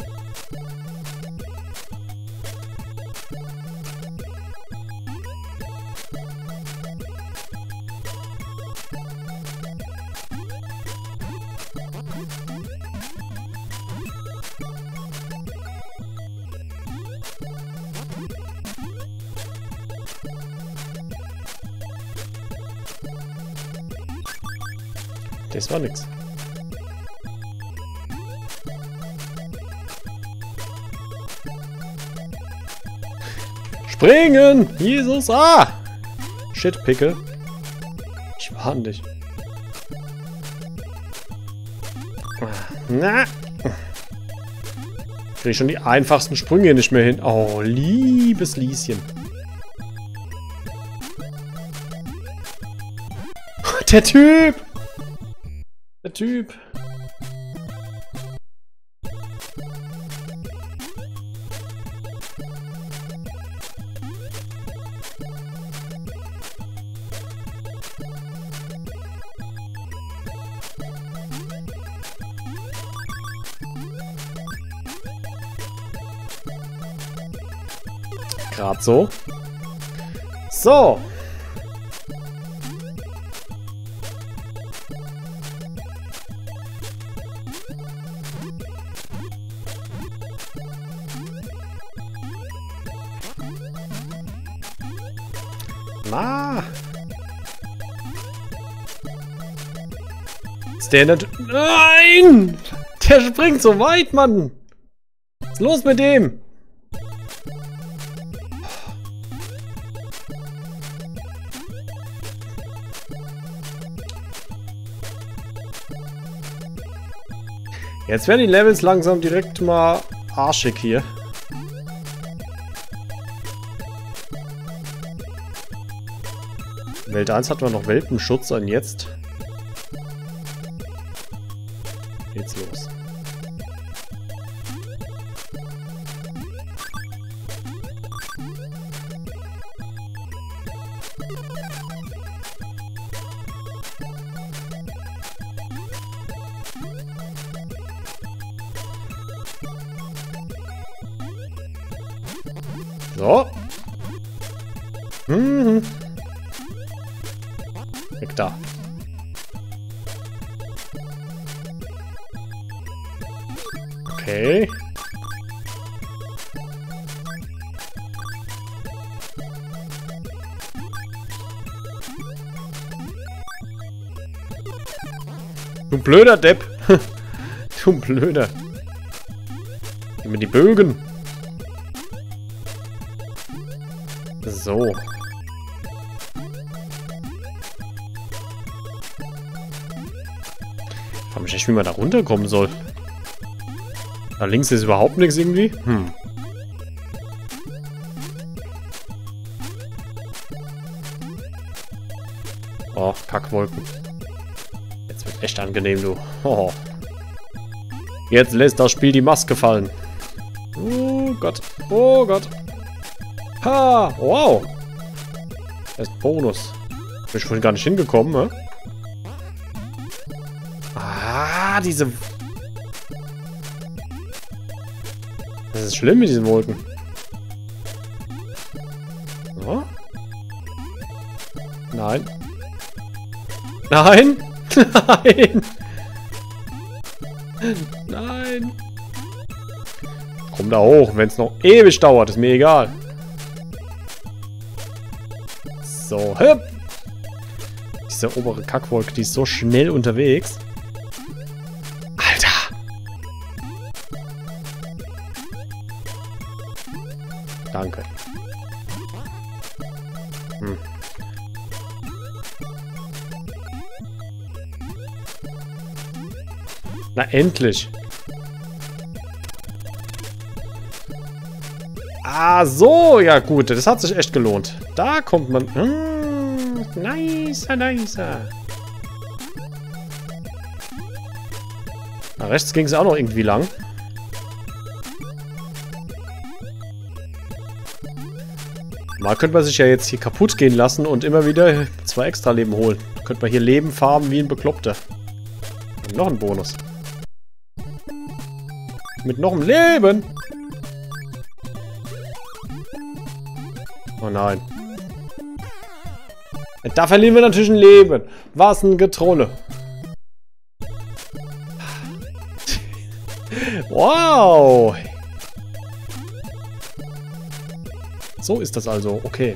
Das war nix. Springen! Jesus! Ah! Shit, Pickel. Ich warne dich. Na! Krieg ich schon die einfachsten Sprünge nicht mehr hin. Oh, liebes Lieschen. Der Typ! Der Typ! Gerade so. So. Na. Ist der nicht... Nein! Der springt so weit, Mann! Was ist los mit dem? Jetzt werden die Levels langsam direkt mal arschig hier. Welt eins hatten wir noch Welpenschutz und jetzt geht's los. So. Mhm. Weg da. Okay. Du blöder Depp. Du blöder. Gib mir die Bögen. So. Ich frage mich echt, wie man da runterkommen soll. Da links ist überhaupt nichts irgendwie. Hm. Oh, Kackwolken. Jetzt wird echt angenehm, du. Oh. Jetzt lässt das Spiel die Maske fallen. Oh Gott. Oh Gott. Ha! Wow! Das ist ein Bonus. Bin ich vorhin gar nicht hingekommen, ne? Ah, diese... Das ist schlimm mit diesen Wolken. So. Nein. Nein! Nein! Nein! Komm da hoch, wenn es noch ewig dauert, ist mir egal. So, hüpp! Diese obere Kackwolke, die ist so schnell unterwegs. Alter! Danke. Hm. Na, endlich. Ah, so. Ja, gut. Das hat sich echt gelohnt. Da kommt man... Hm, nicer, nicer. Da rechts ging es auch noch irgendwie lang. Mal könnte man sich ja jetzt hier kaputt gehen lassen und immer wieder zwei extra Leben holen. Könnte man hier Leben farmen wie ein Bekloppter. Und noch ein Bonus. Mit noch einem Leben. Oh nein. Da verlieren wir natürlich ein Leben. Was ein Getrolle. Wow. So ist das also. Okay.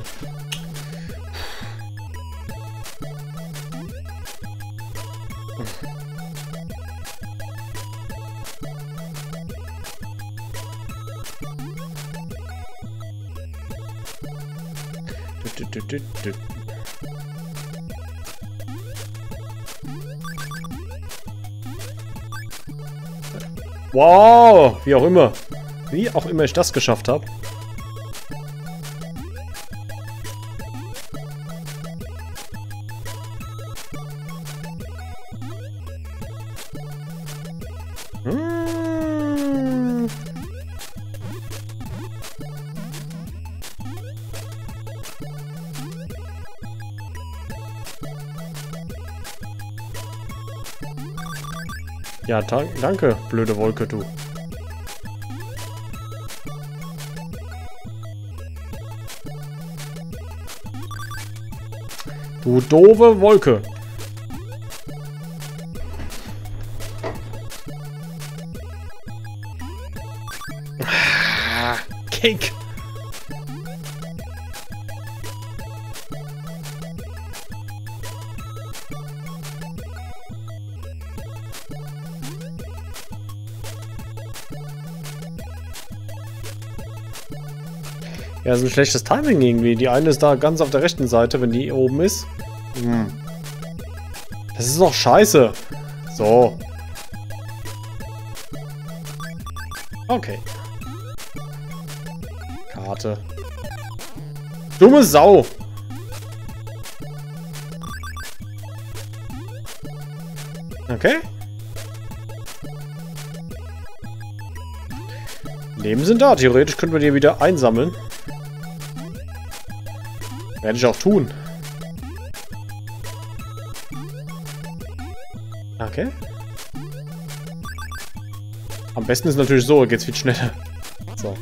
Wow, wie auch immer. Wie auch immer ich das geschafft habe. Hm. Ja, danke, blöde Wolke, du. Du doofe Wolke. Ah, Cake. Ja, das ist ein schlechtes Timing irgendwie. Die eine ist da ganz auf der rechten Seite, wenn die oben ist. Hm. Das ist doch scheiße. So. Okay. Karte. Dumme Sau. Okay. Leben sind da. Theoretisch könnten wir die wieder einsammeln. Werde ich auch tun. Okay. Am besten ist natürlich so, geht's viel schneller. So.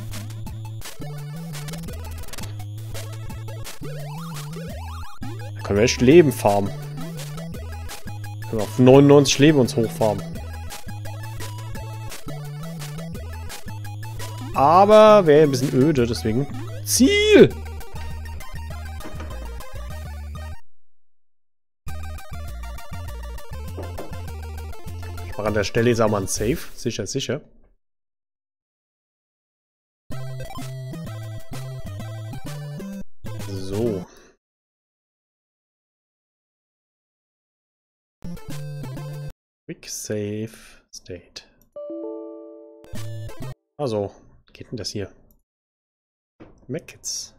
Da können wir echt Leben farmen. Können wir auf neunundneunzig Leben uns hochfarmen. Aber wäre ein bisschen öde, deswegen. Ziel! Ich mache an der Stelle jetzt auch mal ein Save. Sicher, sicher. So. Quick Save State. Also, wie geht denn das hier? Mackets.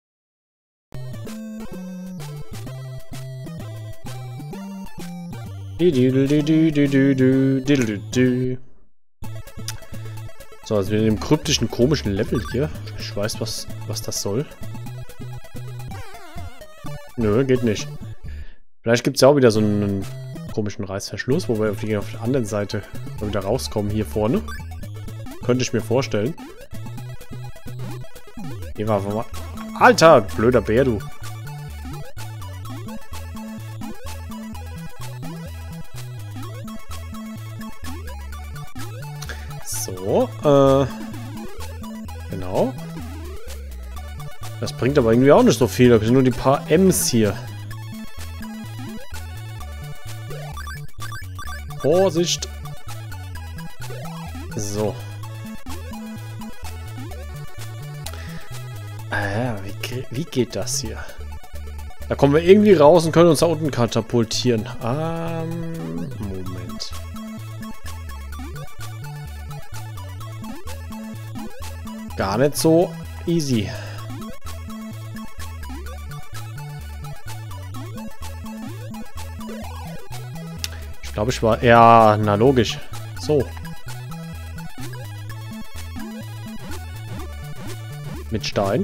So, also in dem kryptischen, komischen Level hier. Ich weiß, was, was das soll. Nö, geht nicht. Vielleicht gibt es ja auch wieder so einen komischen Reißverschluss, wo wir auf, die, auf der anderen Seite wieder rauskommen, hier vorne. Könnte ich mir vorstellen. Hier war mal. Alter, blöder Bär, du. So, äh. Genau. Das bringt aber irgendwie auch nicht so viel. Das sind nur die paar M's hier. Vorsicht. So. Ah, wie, wie geht das hier? Da kommen wir irgendwie raus und können uns da unten katapultieren. Ähm, Moment. Gar nicht so easy. Ich glaube, ich war... Ja, na logisch. So. Mit Stein.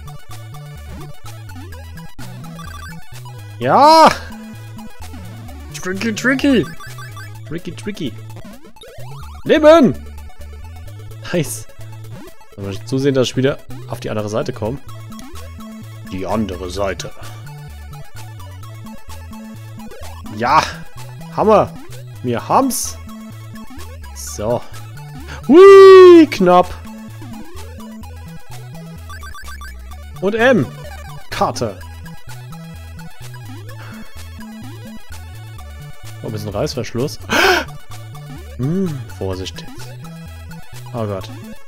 Ja! Tricky, tricky! Tricky, tricky. Leben! Nice. Da muss ich zusehen, dass ich wieder auf die andere Seite komme. Die andere Seite. Ja! Hammer! Wir haben's! So. Hui! Knapp! Und M! Karte! Oh, ein bisschen Reißverschluss. Hm, Vorsicht jetzt. Oh Gott.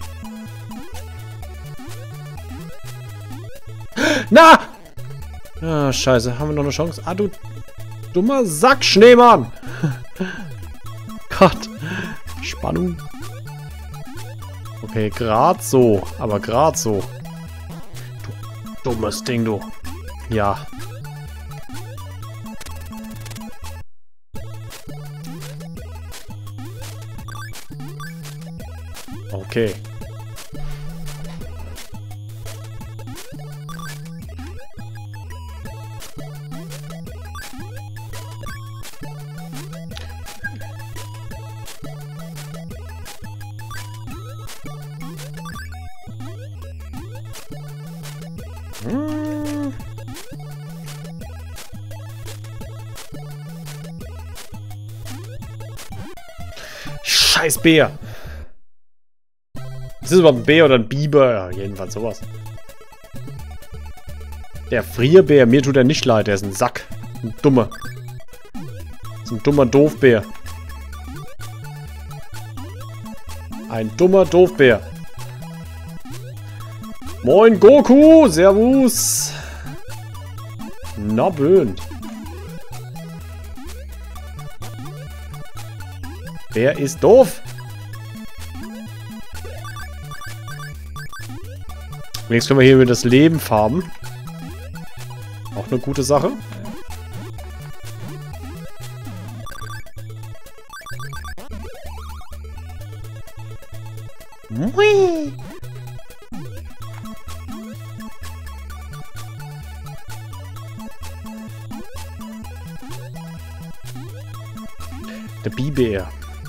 Na! Ah, scheiße. Haben wir noch eine Chance? Ah, du dummer Sack, Schneemann! Gott. Spannung. Okay, grad so. Aber grad so. Du dummes Ding, du. Ja. Okay. Hm. Scheiß Bär. Ist das überhaupt ein Bär oder ein Biber? Ja, jedenfalls sowas. Der Frierbär, mir tut er nicht leid, der ist ein Sack. Ein dummer. Das ist ein dummer Doofbär. Ein dummer Doofbär. Moin Goku, servus. Na böhnt. Wer ist doof? Jetzt können wir hier über das Leben farmen. Auch eine gute Sache. Mui. Der Bibär.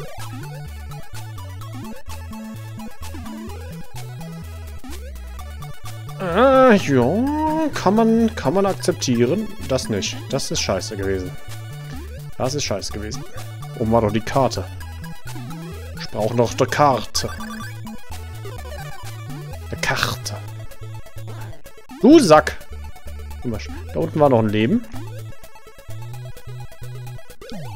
Ah, ja, kann man, kann man akzeptieren. Das nicht. Das ist scheiße gewesen. Das ist scheiße gewesen. Oben war doch die Karte. Ich brauche noch die Karte. Die Karte. Du Sack! Da unten war noch ein Leben.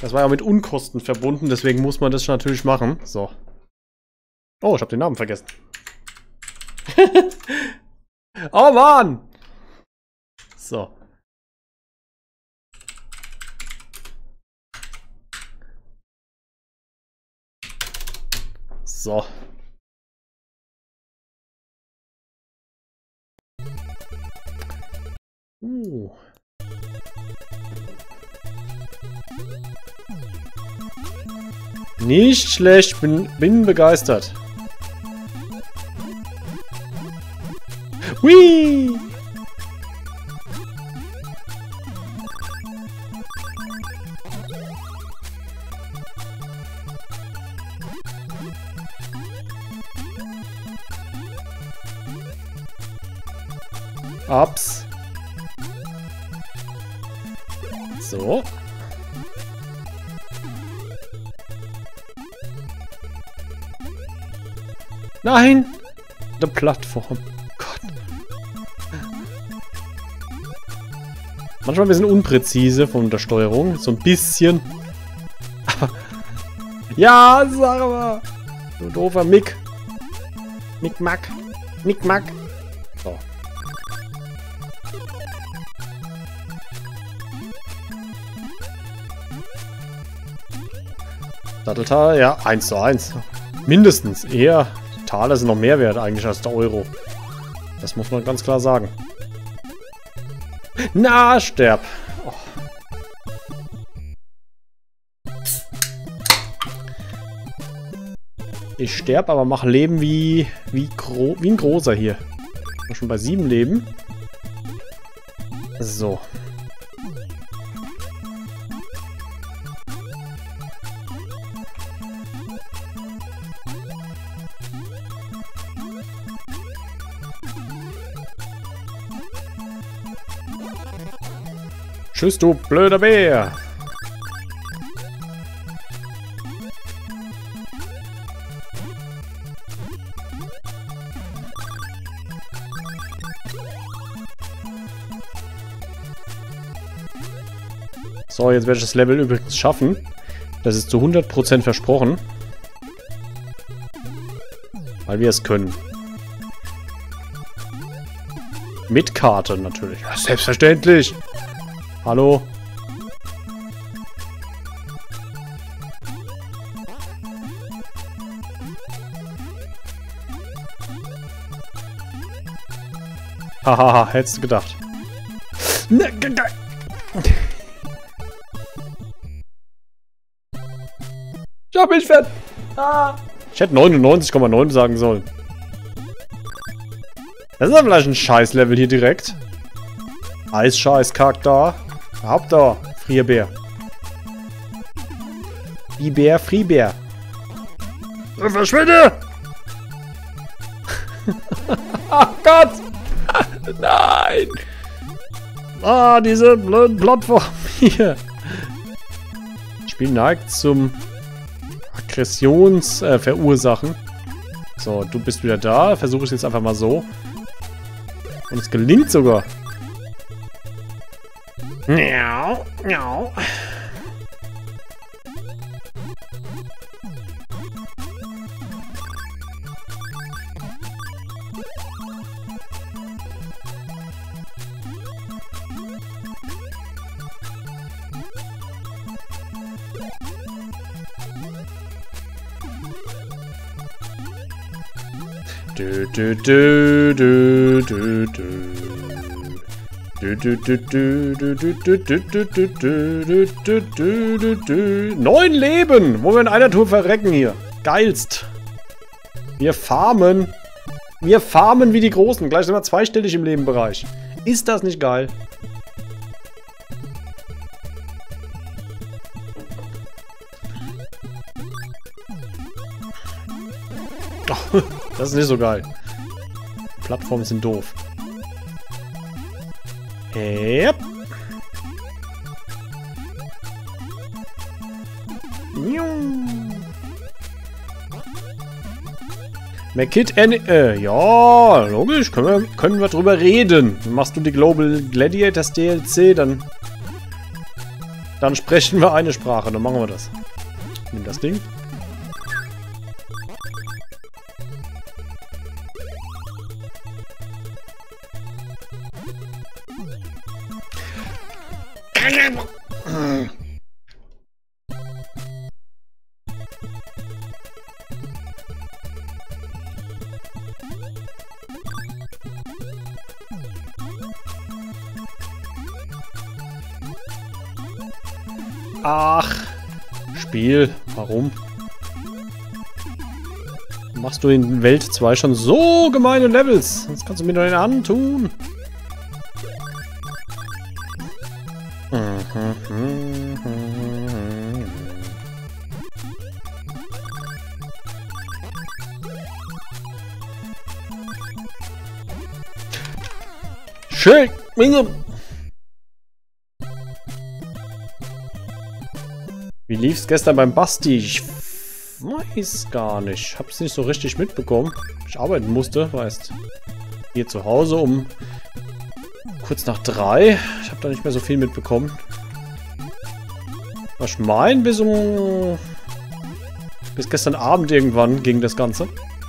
Das war ja mit Unkosten verbunden, deswegen muss man das natürlich machen. So. Oh, ich habe den Namen vergessen. Oh Mann! So. So. Uh. Nicht schlecht, bin, bin begeistert. Hui! Ups. So. Nein! Die Plattform. Gott. Manchmal ein bisschen unpräzise von der Steuerung. So ein bisschen. Ja, sag mal. Du doofer Mick. Mick Mack. Mick Mack. So. Satteltal, ja, eins zu eins. Mindestens. Eher. Taler sind noch mehr wert eigentlich als der Euro. Das muss man ganz klar sagen. Na, sterb. Oh. Ich sterb, aber mach Leben wie wie, gro wie ein großer hier. Ich schon bei sieben Leben. So. Tschüss, du blöder Bär. So, jetzt werde ich das Level übrigens schaffen. Das ist zu hundert Prozent versprochen. Weil wir es können. Mit Karte natürlich. Ja, selbstverständlich. Hallo? Hahaha, hättest du gedacht. Ne, ge, ge. Ich hab mich fett. Ah. Ich hätte neunundneunzig Komma neun sagen sollen. Das ist ja vielleicht ein Scheiß-Level hier direkt. Eisscheiß, kack da. Haupt da. Frierbär. Frierbär, Frierbär. Verschwinde! Oh Gott! Nein! Ah, diese blöden Plattformen hier. Das Spiel neigt zum Aggressions äh, verursachen. So, du bist wieder da. Versuche es jetzt einfach mal so. Und es gelingt sogar. Miau, miau. Du, du, du, du, du, du. Du, du, du, du, du, du, du, du, du, du, du, du, du, du. Neun Leben! Wo wir in einer Tour verrecken hier. Geilst. Wir farmen. Wir farmen wie die Großen. Gleich sind wir zweistellig im Lebenbereich. Ist das nicht geil? Oh, das ist nicht so geil. Plattformen sind doof. Yep. McKit N. Äh, ja, logisch. Können wir, können wir drüber reden. Dann machst du die Global Gladiators D L C, dann Dann sprechen wir eine Sprache, dann machen wir das. Nimm das Ding. Ach, Spiel, warum? Machst du in Welt zwei schon so gemeine Levels? Sonst kannst du mir doch nicht antun. Schön. Wie lief's gestern beim Basti? Ich weiß gar nicht. Hab's nicht so richtig mitbekommen. Ich arbeiten musste, weißt. Hier zu Hause um kurz nach drei. Ich habe da nicht mehr so viel mitbekommen. Ich meine, bis um bis gestern Abend irgendwann ging das Ganze.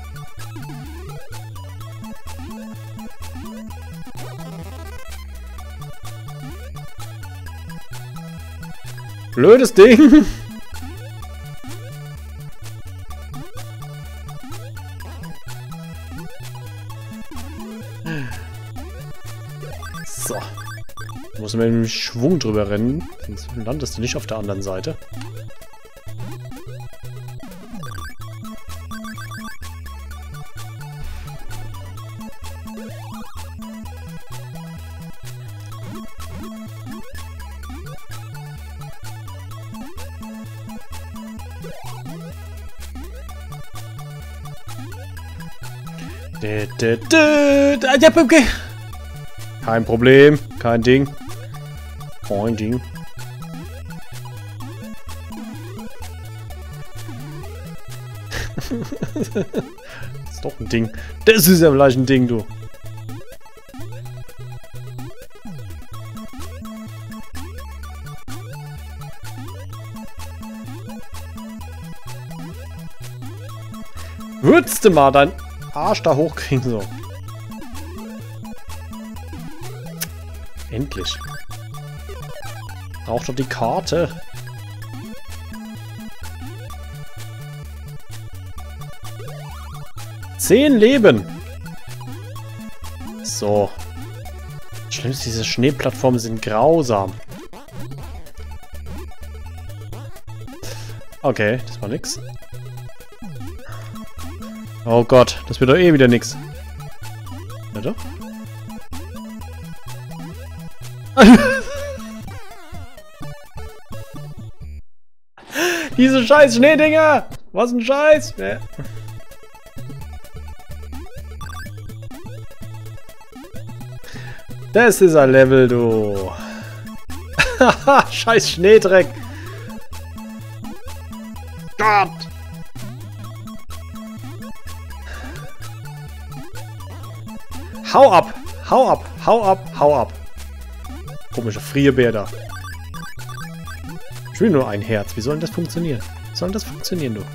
Blödes Ding. So. Da muss man mit dem Schwung drüber rennen, sonst landest du nicht auf der anderen Seite. Kein Problem, kein Ding. Kein Ding. Das ist doch ein Ding. Das ist ja vielleicht ein Ding, du. Würdest du mal deinen Arsch da hochkriegen, so. Endlich. Braucht doch die Karte. Zehn Leben. So. Schlimm ist, diese Schneeplattformen sind grausam. Okay, das war nix. Oh Gott, das wird doch eh wieder nix. Warte. Diese scheiß Schneedinger! Was ein Scheiß! Ja. Das ist ein Level, du. Scheiß Schneedreck. Gott! Hau ab! Hau ab! Hau ab! Hau ab! Komische Frierbär da. Ich will nur ein Herz. Wie soll denn das funktionieren? Wie soll denn das funktionieren, du?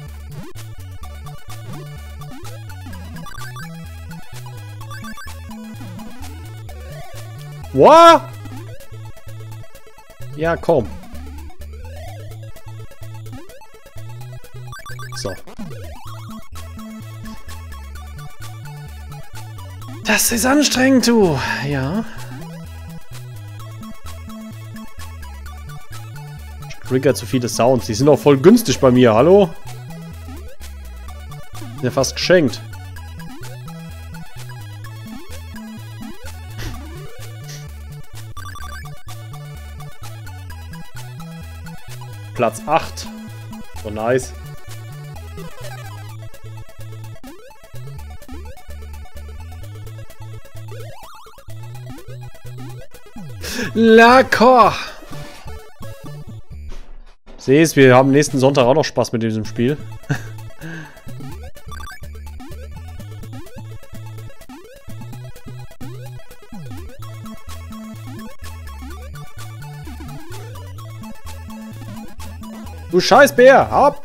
What? Ja, komm. So. Das ist anstrengend, du. Ja. Trigger zu viele Sounds. Die sind auch voll günstig bei mir. Hallo? Sind ja fast geschenkt. Platz acht. So nice. Lecker! Seh's, wir haben nächsten Sonntag auch noch Spaß mit diesem Spiel. Du Scheißbär, ab!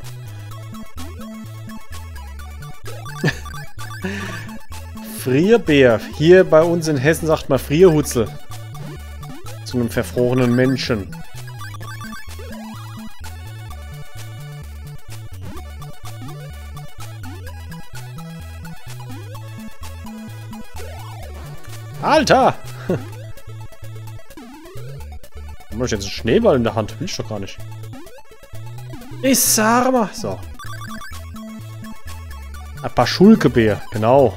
Frierbär. Hier bei uns in Hessen sagt man Frierhutzel. Zu einem verfrorenen Menschen. Alter! Warum habe ich jetzt einen Schneeball in der Hand? Will ich doch gar nicht. Ich sag mal. So. Ein paar Schulkebär, genau.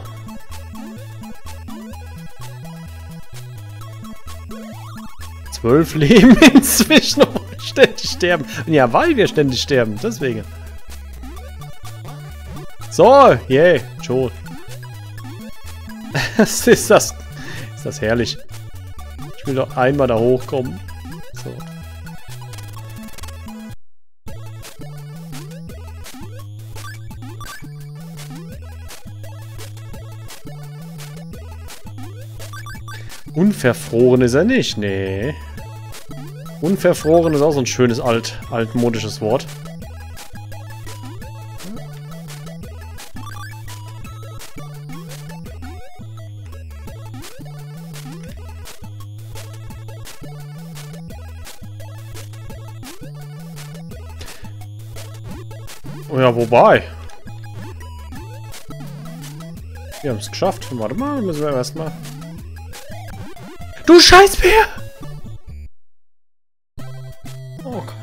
Zwölf Leben inzwischen noch ständig sterben. Ja, weil wir ständig sterben. Deswegen. So, yay, Joe. Was ist das? Ist das herrlich. Ich will doch einmal da hochkommen. So. Unverfroren ist er nicht, nee. Unverfroren ist auch so ein schönes alt, altmodisches Wort. Oh ja, wobei. Wir haben es geschafft. Warte mal, müssen wir erstmal. Du Scheißbär! Oh Gott.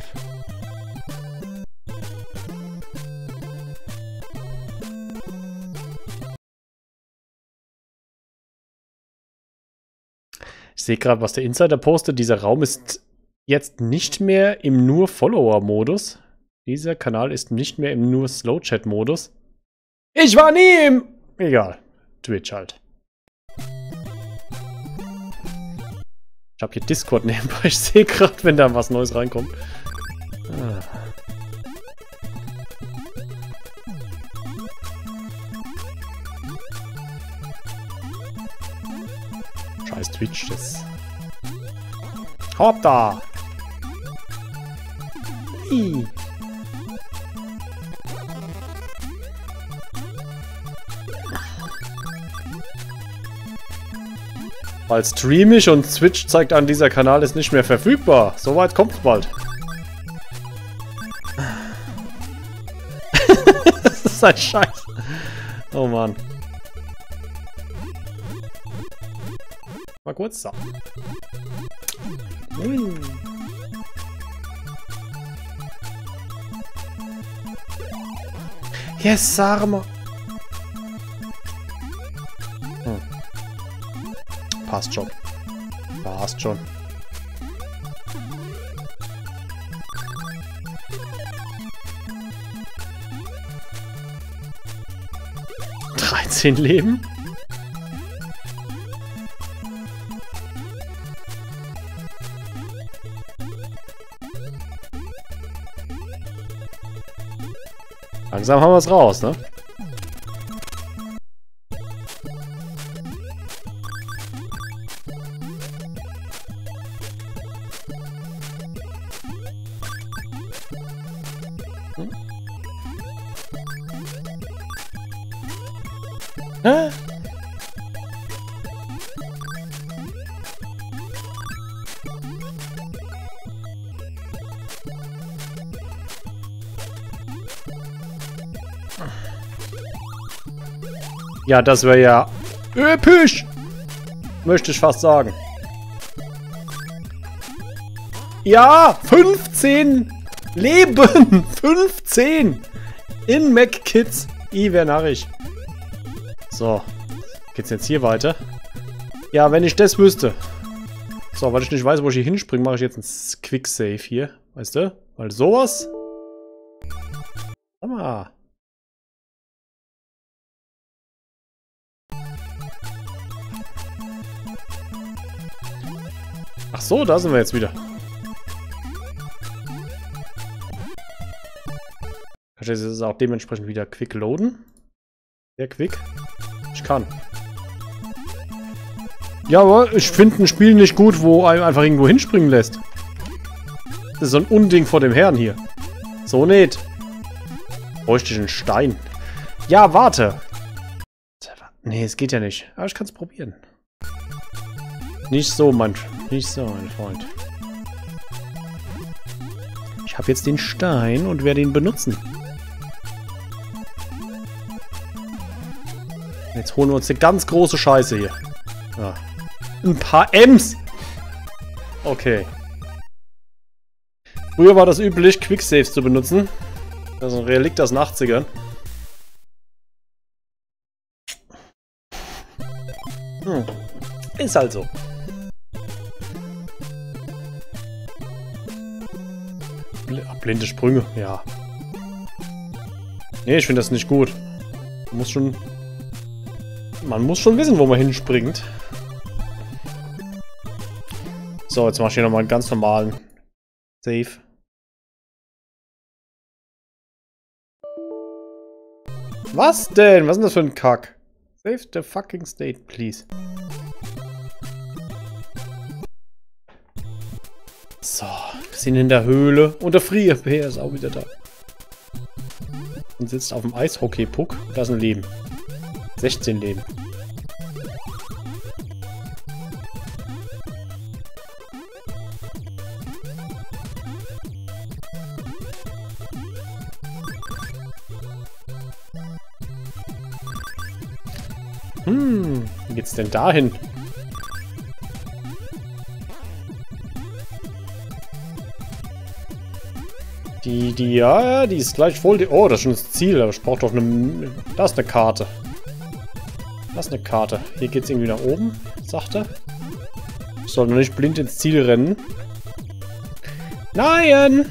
Ich sehe gerade, was der Insider postet. Dieser Raum ist jetzt nicht mehr im nur Follower-Modus. Dieser Kanal ist nicht mehr im nur Slow-Chat-Modus. Ich war nie im... Egal. Twitch halt. Ich habe hier Discord nebenbei. Ich sehe gerade, wenn da was Neues reinkommt. Ah. Scheiß Twitch, das... Hopp da! Ih. Bald stream ich und Twitch zeigt an, dieser Kanal ist nicht mehr verfügbar. Soweit kommt's bald. Das ist ein Scheiß. Oh Mann. Mal kurz so. Hm. Yes, sag mal. Hm. Passt schon. Passt schon. dreizehn Leben? Langsam haben wir es raus, ne? Hm? Hä? Ja, das wäre ja episch, möchte ich fast sagen. Ja, fünfzehn Leben, fünfzehn in MacKids. I, wer narrig. So, geht's jetzt hier weiter? Ja, wenn ich das wüsste. So, weil ich nicht weiß, wo ich hier hinspringe, mache ich jetzt ein Quick-Save hier. Weißt du? Weil sowas... Sag mal. Ach so, da sind wir jetzt wieder. Kann ich jetzt auch dementsprechend wieder quick loaden? Sehr quick. Ich kann. Ja, aber ich finde ein Spiel nicht gut, wo einem einfach irgendwo hinspringen lässt. Das ist so ein Unding vor dem Herrn hier. So nicht. Bräuchte ich einen Stein. Ja, warte. Nee, es geht ja nicht. Aber ich kann es probieren. Nicht so, mein, nicht so, mein Freund. Ich habe jetzt den Stein und werde ihn benutzen. Jetzt holen wir uns eine ganz große Scheiße hier. Ja. Ein paar Ems. Okay. Früher war das üblich, Quicksaves zu benutzen. Das ist ein Relikt aus den achtzigern. Hm. Ist halt so. Blinde Sprünge, ja. Nee, ich finde das nicht gut. Man muss schon... Man muss schon wissen, wo man hinspringt. So, jetzt mache ich hier nochmal einen ganz normalen Save. Was denn? Was ist denn das für ein Kack? Save the fucking state, please. So, wir sind in der Höhle. Und der Friebär ist auch wieder da. Und sitzt auf dem Eishockey-Puck. Da ist ein Leben. sechzehn Leben. Hm, wie geht's denn dahin? Die, die, ja, die ist gleich voll. Die, oh, das ist schon das Ziel, aber ich brauche doch eine... Da ist eine Karte. Das ist eine Karte. Hier geht's irgendwie nach oben, sagt er. Ich soll noch nicht blind ins Ziel rennen. Nein!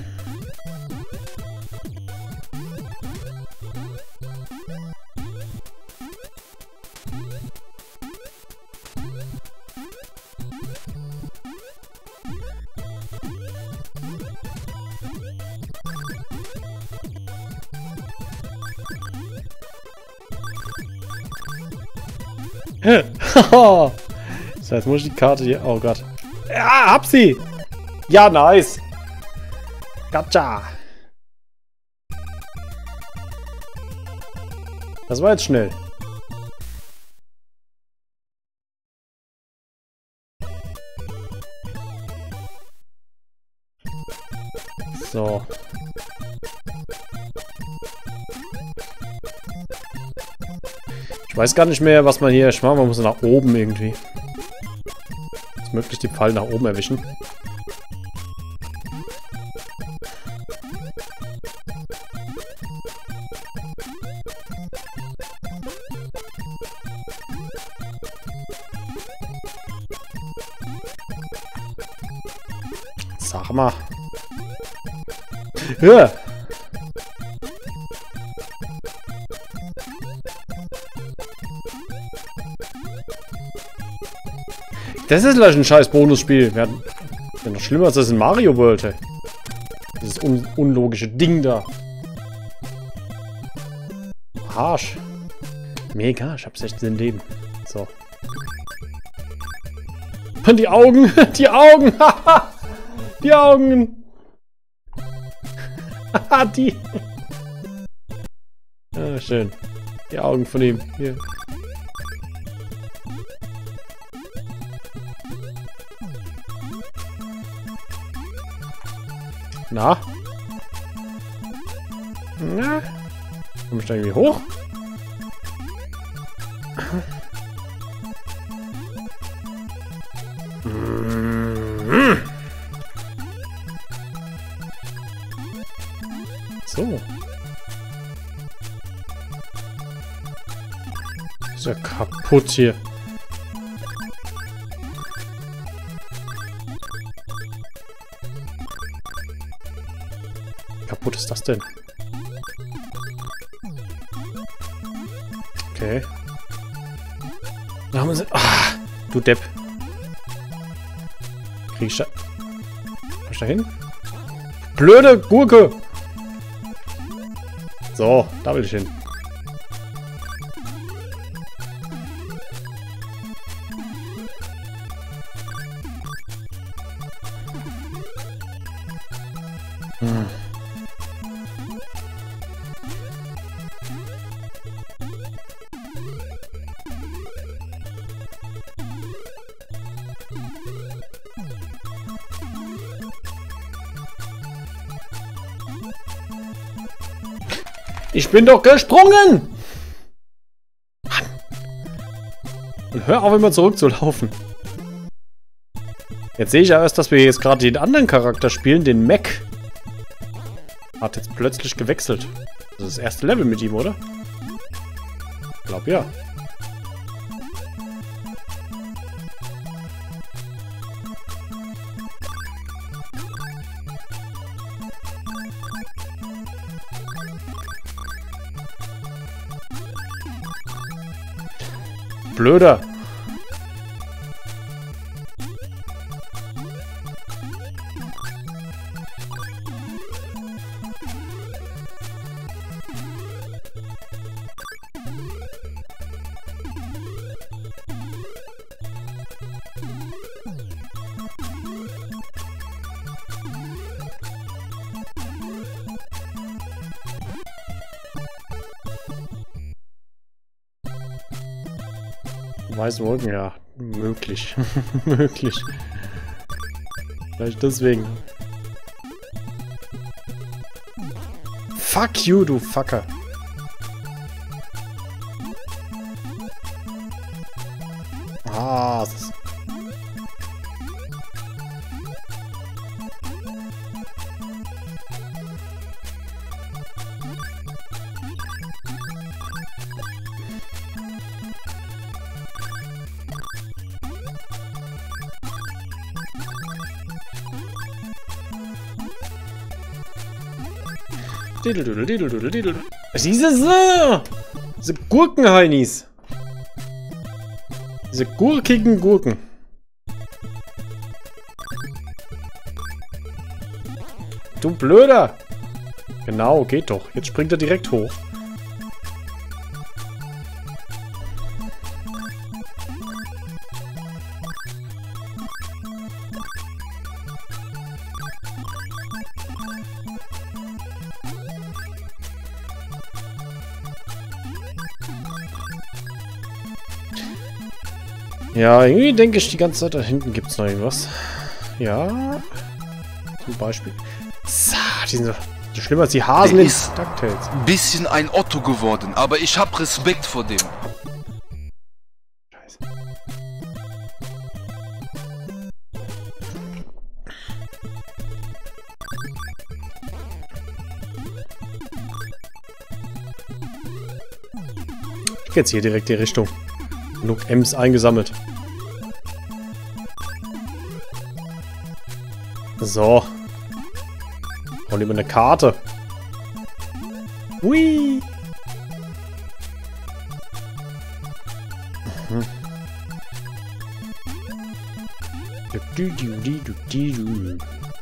So, jetzt muss ich die Karte hier... Oh Gott. Ja, hab sie! Ja, nice! Gotcha! Das war jetzt schnell. So. Ich weiß gar nicht mehr, was man hier... Ich mache, man muss nach oben irgendwie. Ist möglich, die Pfeile nach oben erwischen. Sag mal. Ja. Das ist gleich ein scheiß Bonusspiel. Ja, noch schlimmer als das in Mario World. Ey. Dieses un unlogische Ding da. Arsch. Mega, ich hab sechzehn Leben. So. Und die Augen, die Augen, die Augen. die. Ah, schön. Die Augen von ihm. Hier. Na? Na? Komm ich da irgendwie hoch? So. Ist ja kaputt hier. Kaputt ist das denn? Okay. Da haben wir sie. Ah, du Depp. Krieg ich da. Komm ich da hin? Blöde Gurke! So, da will ich hin. Hm. Ich bin doch gesprungen! Mann. Und hör auf, immer zurückzulaufen. Jetzt sehe ich ja erst, dass wir jetzt gerade den anderen Charakter spielen, den Mac. Hat jetzt plötzlich gewechselt. Das ist das erste Level mit ihm, oder? Ich glaube ja. Blöder. Weiße Wolken, ja. Möglich. Möglich. Vielleicht deswegen. Fuck you, du Fucker. Ah, das ist... Didel, didel, didel, didel. Diese so! Diese Gurkenheinis. Diese gurkigen Gurken. Du Blöder! Genau, geht doch. Jetzt springt er direkt hoch. Ja, irgendwie denke ich die ganze Zeit, da hinten gibt es noch irgendwas. Ja. Zum Beispiel. So, die sind so schlimmer als die Hasen in DuckTales.
Ein bisschen ein Otto geworden, aber ich habe Respekt vor dem.
Scheiße. Ich gehe jetzt hier direkt die Richtung. Genug Ems eingesammelt. So. Und lieber eine Karte. Hui. Mhm. Du, du, du, du, du, du.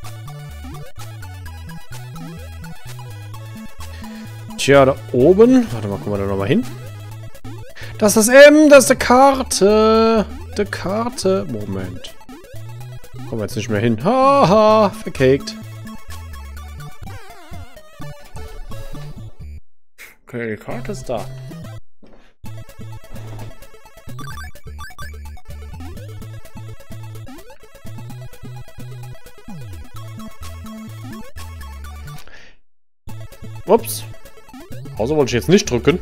Tja, da oben. Warte mal, gucken wir da nochmal hin. Das ist das M, das ist die Karte. Die Karte. Moment. Kommen wir jetzt nicht mehr hin. Haha, verkackt. Okay, die Karte ist da. Ups. Außer wollte ich jetzt nicht drücken.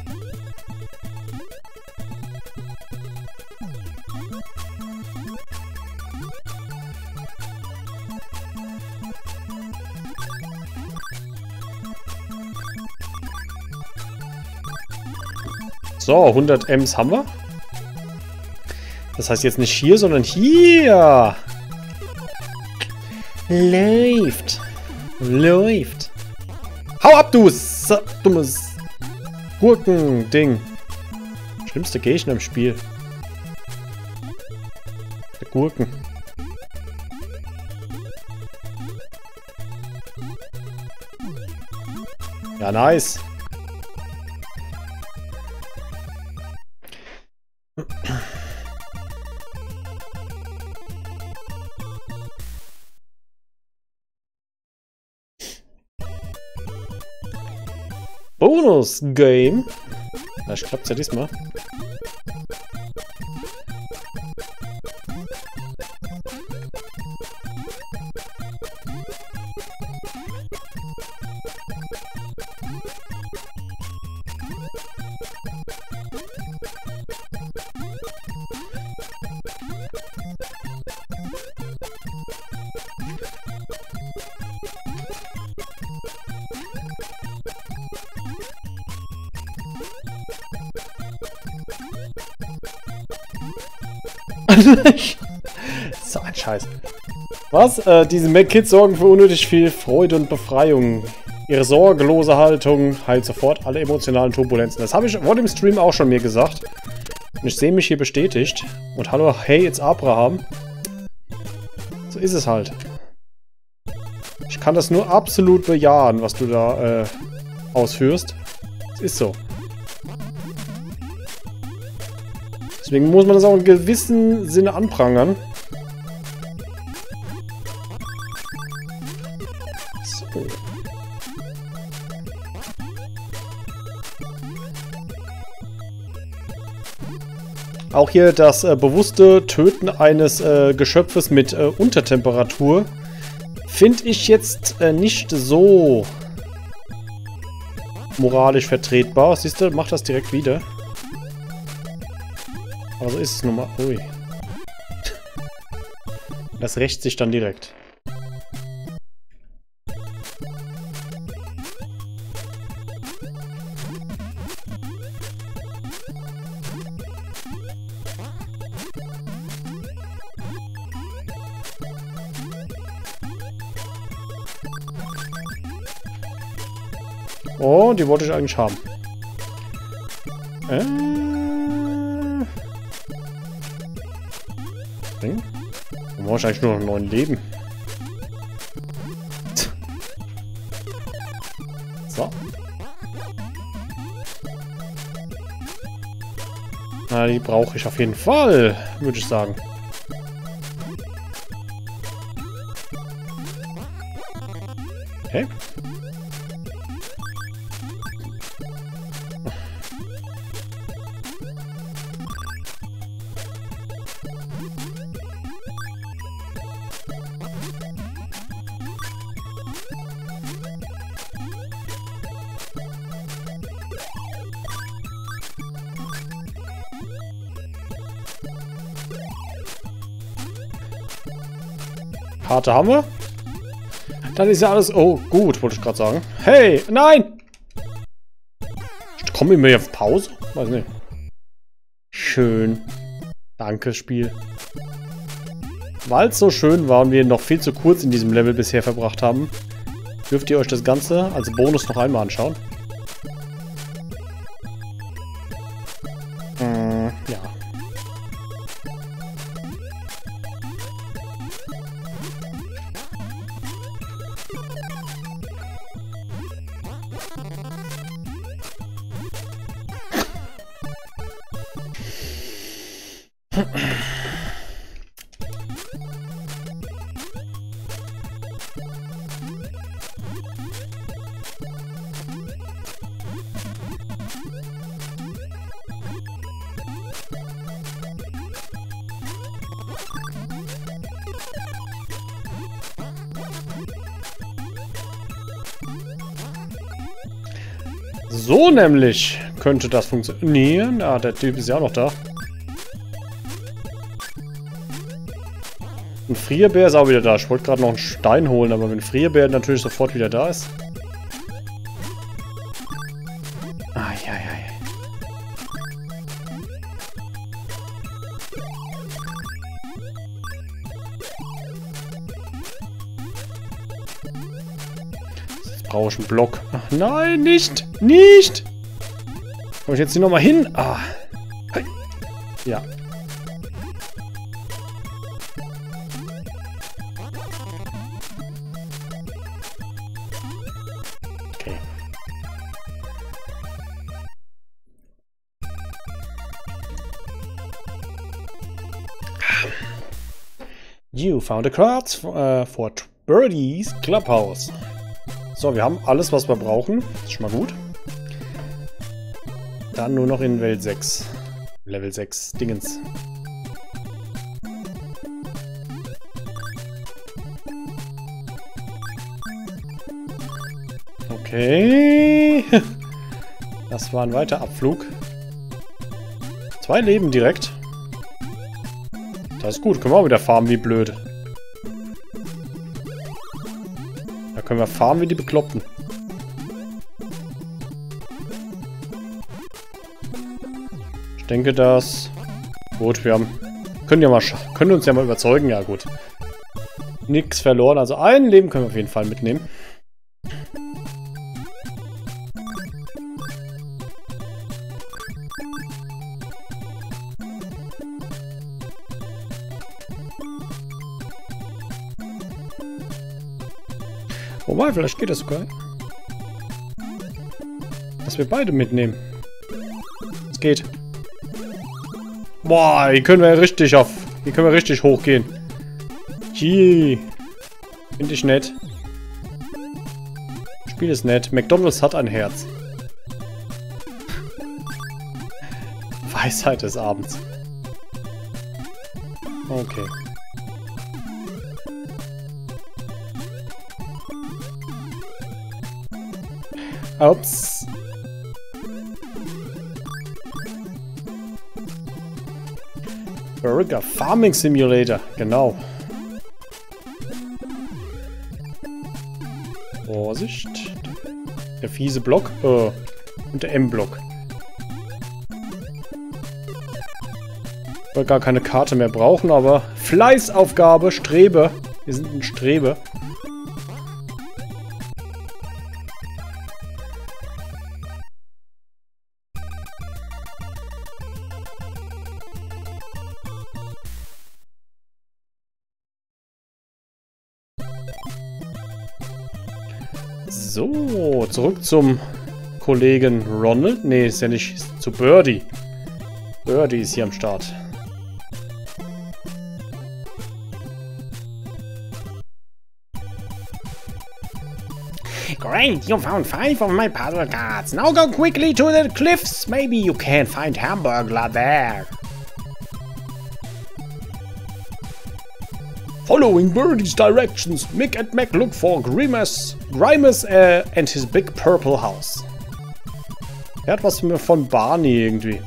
So, hundert Ems haben wir. Das heißt jetzt nicht hier, sondern hier. Läuft. Läuft. Hau ab, du dummes Gurken-Ding. Schlimmste Gegner im Spiel. Der Gurken. Ja, nice. Bonus-Game. Vielleicht klappt es ja diesmal. So ein Scheiß. Was? Äh, diese Mech-Kids sorgen für unnötig viel Freude und Befreiung. Ihre sorglose Haltung heilt sofort alle emotionalen Turbulenzen. Das habe ich vor dem Stream auch schon mir gesagt. Und ich sehe mich hier bestätigt. Und hallo, hey, it's Abraham. So ist es halt. Ich kann das nur absolut bejahen, was du da äh, ausführst. Es ist so. Deswegen muss man das auch in gewissem Sinne anprangern. So. Auch hier das äh, bewusste Töten eines äh, Geschöpfes mit äh, Untertemperatur finde ich jetzt äh, nicht so moralisch vertretbar. Siehst du, macht das direkt wieder. Aber so ist es nun mal. Ui. Das rächt sich dann direkt. Oh, die wollte ich eigentlich haben. Äh. Dann brauche ich eigentlich nur noch neun Leben. So. Na, die brauche ich auf jeden Fall, würde ich sagen. Okay. Karte haben wir. Dann ist ja alles... Oh, gut, wollte ich gerade sagen. Hey, nein! Kommen wir mir auf Pause? Weiß nicht. Schön. Danke, Spiel. Weil es so schön war und wir noch viel zu kurz in diesem Level bisher verbracht haben, dürft ihr euch das Ganze als Bonus noch einmal anschauen. Hm, ja. So nämlich könnte das funktionieren. Ah, der Typ ist ja auch noch da. Ein Frierbär ist auch wieder da. Ich wollte gerade noch einen Stein holen, aber wenn Frierbär natürlich sofort wieder da ist. Ah, ja, ja, ja. Jetzt brauche ich einen Block. Ach, nein, nicht! Nicht! Komm ich jetzt hier nochmal hin? Ah. Ja. Okay. You found a card uh, for Birdie's Clubhouse. So, wir haben alles, was wir brauchen. Ist schon mal gut. Dann nur noch in Welt sechs. Level sechs Dingens. Okay. Das war ein weiter Abflug. Zwei Leben direkt. Das ist gut. Können wir auch wieder farmen wie blöd. Da können wir farmen wie die Bekloppten. Ich denke, dass... Gut, wir haben Können ja mal können uns ja mal überzeugen, ja gut. Nix verloren, also ein Leben können wir auf jeden Fall mitnehmen. Wobei, vielleicht geht das sogar. Dass wir beide mitnehmen. Es geht. Boah, hier können wir richtig auf. Hier können wir richtig hochgehen. Gee. Finde ich nett. Spiel ist nett. McDonald's hat ein Herz. Weisheit des Abends. Okay. Ups. Burger Farming Simulator, genau. Vorsicht. Der fiese Block. Äh, und der M-Block. Wir gar keine Karte mehr brauchen, aber Fleißaufgabe, Strebe. Wir sind ein Strebe. So, zurück zum Kollegen Ronald. Nee, ist ja nicht. Ist zu Birdie. Birdie ist hier am Start.
Great, you found five of my puzzle cards. Now go quickly to the cliffs. Maybe you can find Hamburglar there.
Following Birdie's directions, Mick and Mac look for Grimace, Grimace uh, and his big purple house. Er hat was von Barney irgendwie.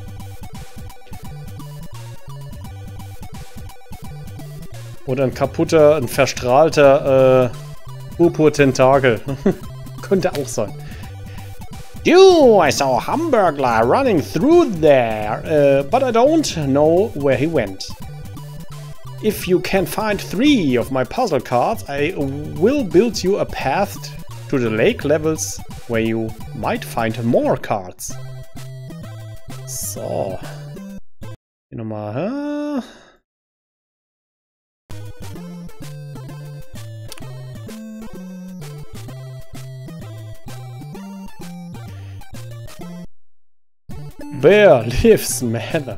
Oder ein kaputter, ein verstrahlter äh, Purpur-Tentakel. Könnte auch sein.
You, I saw a Hamburglar running through there, uh, but I don't know where he went.
If you can find three of my puzzle cards, I will build you a path to the lake levels where you might find more cards. So. Hier nochmal, hä? Where lives Mather?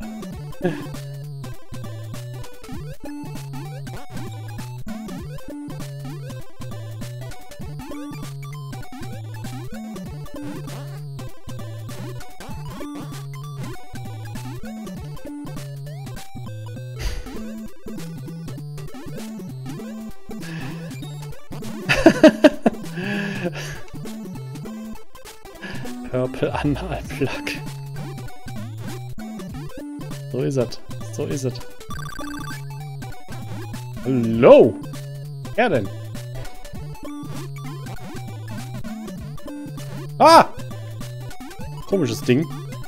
Purple Anal Plug. So ist es. So ist es. Hallo! Wer denn? Ah! Komisches Ding.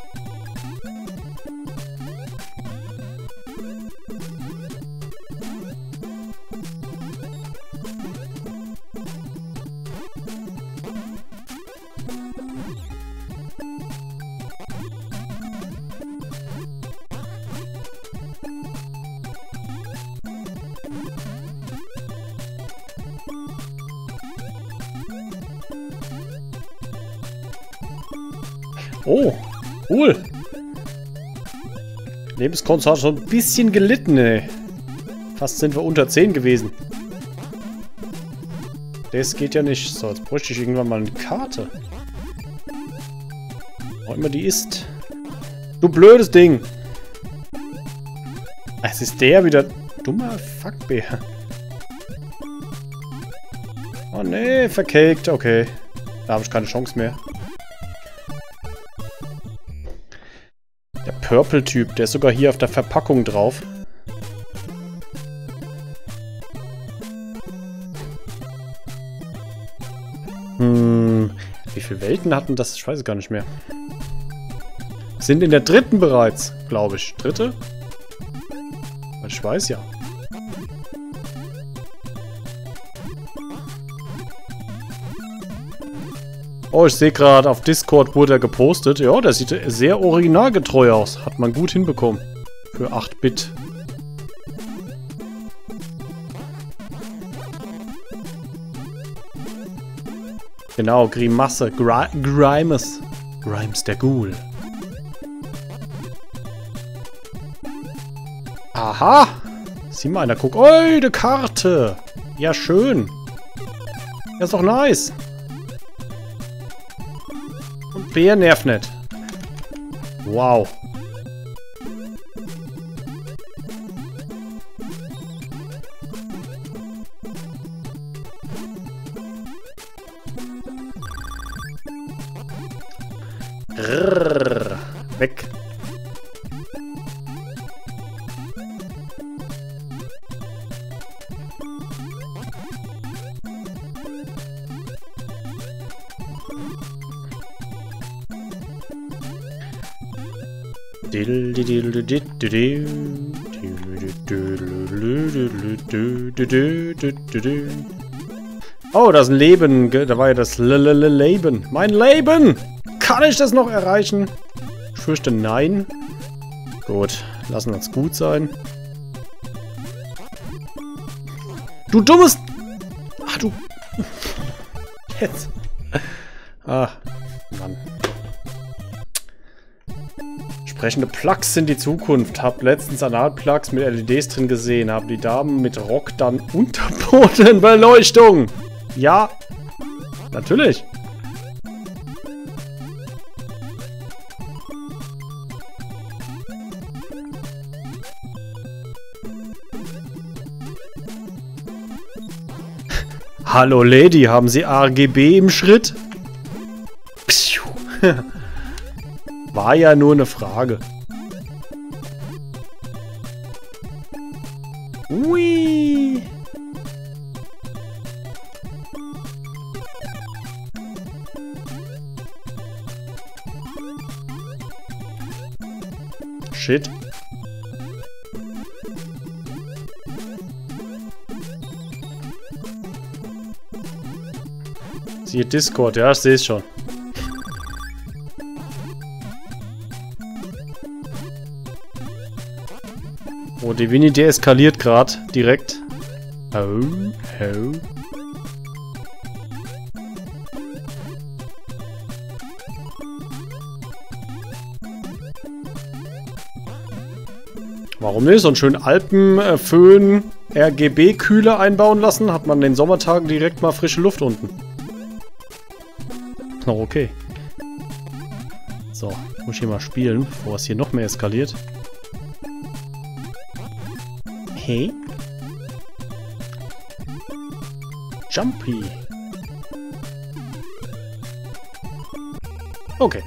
Oh, cool. Lebenskonto hat schon ein bisschen gelitten, ey. Fast sind wir unter zehn gewesen. Das geht ja nicht. So, jetzt bräuchte ich irgendwann mal eine Karte. Wo immer die ist. Du blödes Ding. Es ist der wieder. Dummer Fuckbär. Oh nee, vercaked. Okay. Da habe ich keine Chance mehr. Der Purple-Typ, der ist sogar hier auf der Verpackung drauf. Hm, wie viele Welten hatten das? Ich weiß es gar nicht mehr. Wir sind in der dritten bereits, glaube ich. Dritte? Ich weiß ja. Oh, ich sehe gerade, auf Discord wurde er gepostet. Ja, der sieht sehr originalgetreu aus. Hat man gut hinbekommen. Für acht Bit. Genau, Grimasse. Gri Grimes. Grimes der Ghoul. Aha! Sieh mal einer, guck. Oh, eine Karte! Ja, schön. Ja, ist doch nice. Und Bär nervt nicht. Wow. Rrrr. Weg. Oh, das ist ein Leben. Da war ja das Leben. Mein Leben! Kann ich das noch erreichen? Ich fürchte nein. Gut, lassen wir es gut sein. Du dummes... Ach du... Jetzt. Ah, Mann. Sprechende Plugs sind die Zukunft. Hab letztens Analplugs mit L E Ds drin gesehen. Hab die Damen mit Rock dann Unterbodenbeleuchtung. Ja, natürlich. Hallo Lady, haben Sie R G B im Schritt? Pschuh. War ja nur eine Frage. Ui. Shit. Siehe Discord, ja, ich sehe es schon. Oh, Divini deeskaliert gerade direkt. Oh, oh. Warum nicht? So einen schönen Alpenföhn R G B-Kühler einbauen lassen, hat man in den Sommertagen direkt mal frische Luft unten. Noch okay. So, muss ich hier mal spielen, bevor es hier noch mehr eskaliert. Hey. Jumpy. Okay.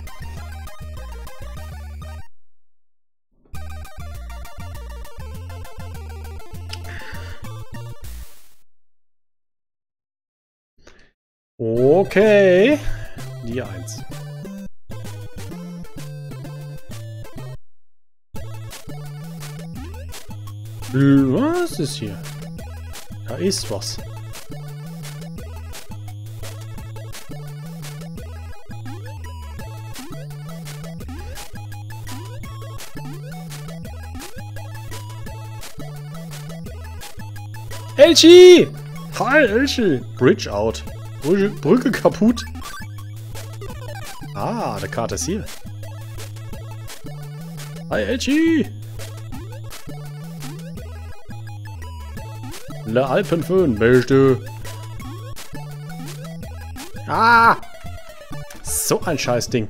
Okay. Die eins. Was ist hier? Da ist was. Elchi! Hi, Elchi! Bridge out. Brücke, Brücke kaputt. Ah, die Karte ist hier. Hi, Elchi! Le Alpenföhn, beste. Ah! So ein Scheißding.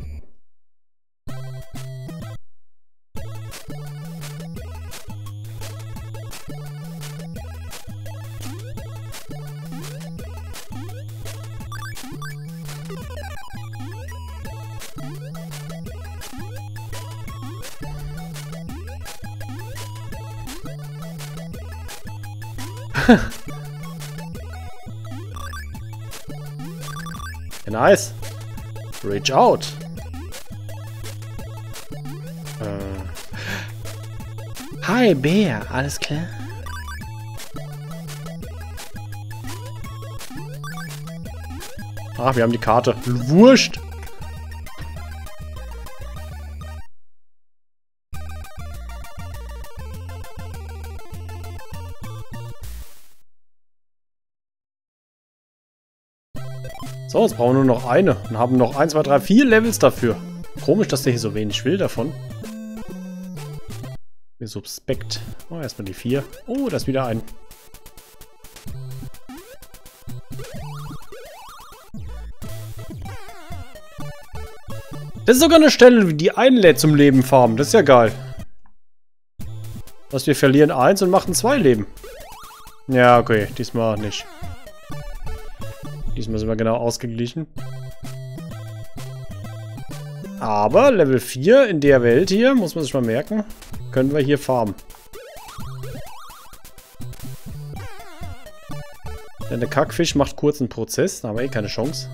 Nice. Reach out. Äh.
Hi, Bär. Alles klar?
Ach, wir haben die Karte. Wurscht. So, jetzt brauchen wir nur noch eine und haben noch eins, zwei, drei, vier Levels dafür. Komisch, dass der hier so wenig will davon. Mir suspekt. Oh, erstmal die vier. Oh, da ist wieder ein. Das ist sogar eine Stelle, die einlädt zum Leben farmen. Das ist ja geil. Was, wir verlieren eins und machen zwei Leben. Ja, okay. Diesmal nicht. Diesmal sind wir genau ausgeglichen. Aber Level vier in der Welt hier, muss man sich mal merken, können wir hier farmen. Denn der Kackfisch macht kurz einen Prozess, da haben wir eh keine Chance.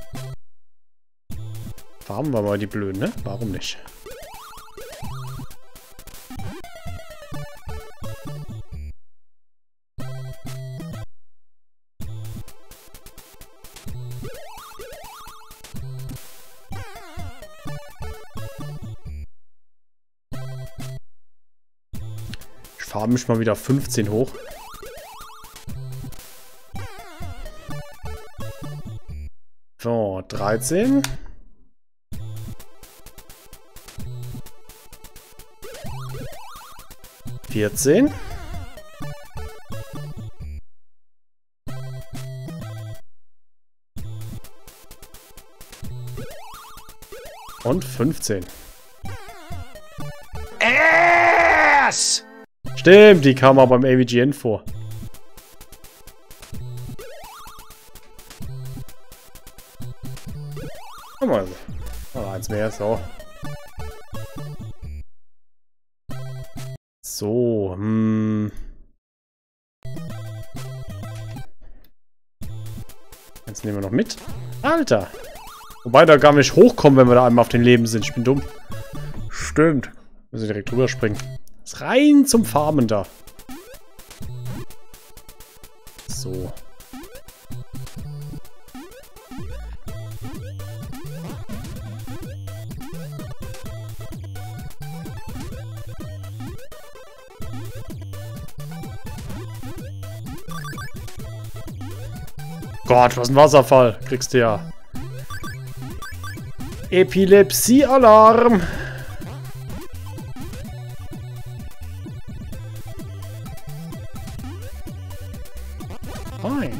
Farmen wir mal die Blöden, ne? Warum nicht? Ich farme mich mal wieder fünfzehn hoch. So, dreizehn. vierzehn. Und fünfzehn.
Ass!
Stimmt, die kam aber beim A V G N vor. Guck mal. Oh, eins mehr, so. So, hm. Jetzt nehmen wir noch mit. Alter. Wobei da gar nicht hochkommen, wenn wir da einmal auf den Leben sind. Ich bin dumm. Stimmt. Müssen wir direkt drüber springen. Ist rein zum Farmen da. So. Gott, was ein Wasserfall. Kriegst du ja. Epilepsie-Alarm. Hi.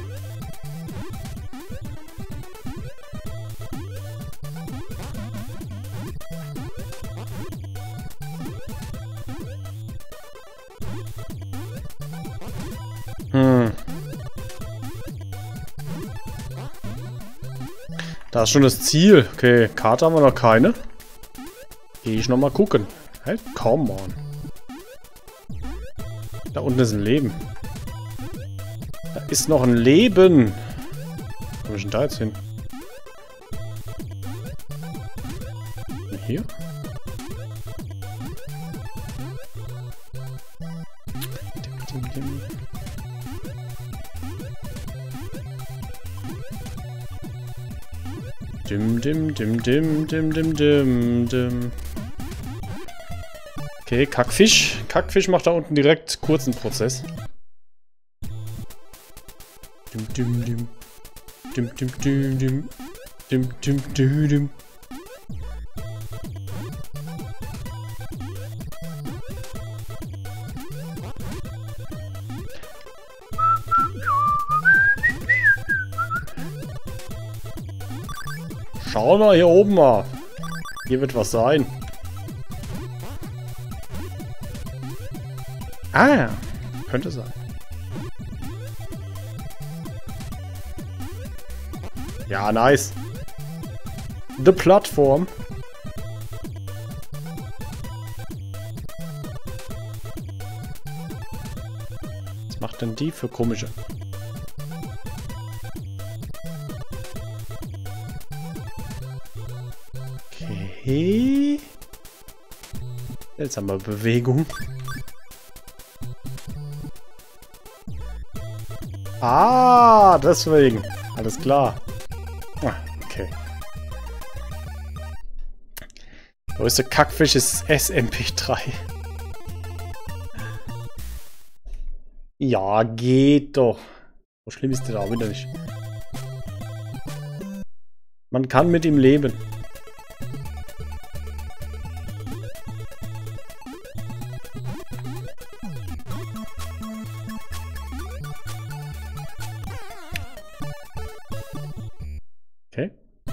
Hm. Da ist schon das Ziel. Okay, Karte haben wir noch keine. Gehe ich nochmal gucken. Hey, come on. Da unten ist ein Leben. Da ist noch ein Leben. Wo komme ich denn da jetzt hin? Hier? Dim, dim, dim. Dim, dim, dim, dim, dim, dim, dim, dim. Okay, Kackfisch. Kackfisch macht da unten direkt kurzen Prozess. Dim, dim, dim. Dim, dim, dim, dim. Dim, dim, dim, dim. Schau mal hier oben mal. Hier wird was sein. Ah, könnte sein. Ja, nice. The Plattform. Was macht denn die für komische? Okay. Seltsame Bewegung. Ah, deswegen. Alles klar. Ah, okay. Größte Kackfisch ist S M P drei. Ja, geht doch. So schlimm ist der auch wieder nicht. Man kann mit ihm leben. Okay.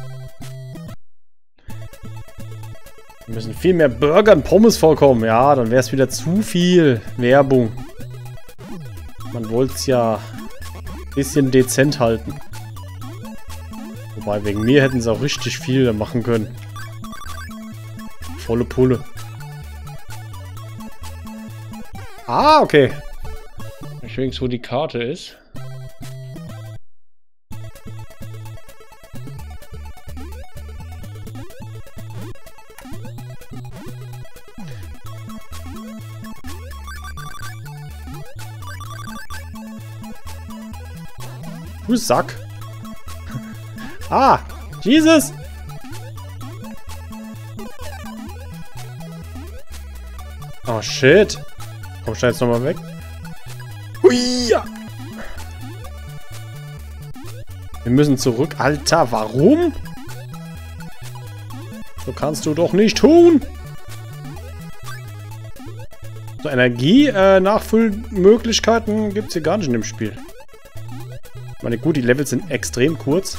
Wir müssen viel mehr Burger und Pommes vorkommen. Ja, dann wäre es wieder zu viel Werbung. Man wollte es ja ein bisschen dezent halten. Wobei, wegen mir hätten sie auch richtig viel machen können. Volle Pulle. Ah, okay. Ich weiß, wo die Karte ist. Du Sack. Ah, Jesus. Oh, shit. Komm, schnell jetzt nochmal weg. Hui, ja. Wir müssen zurück. Alter, warum? So kannst du doch nicht tun. So, Energie-Nachfüllmöglichkeiten gibt es hier gar nicht in dem Spiel. Ich meine, gut, die Levels sind extrem kurz.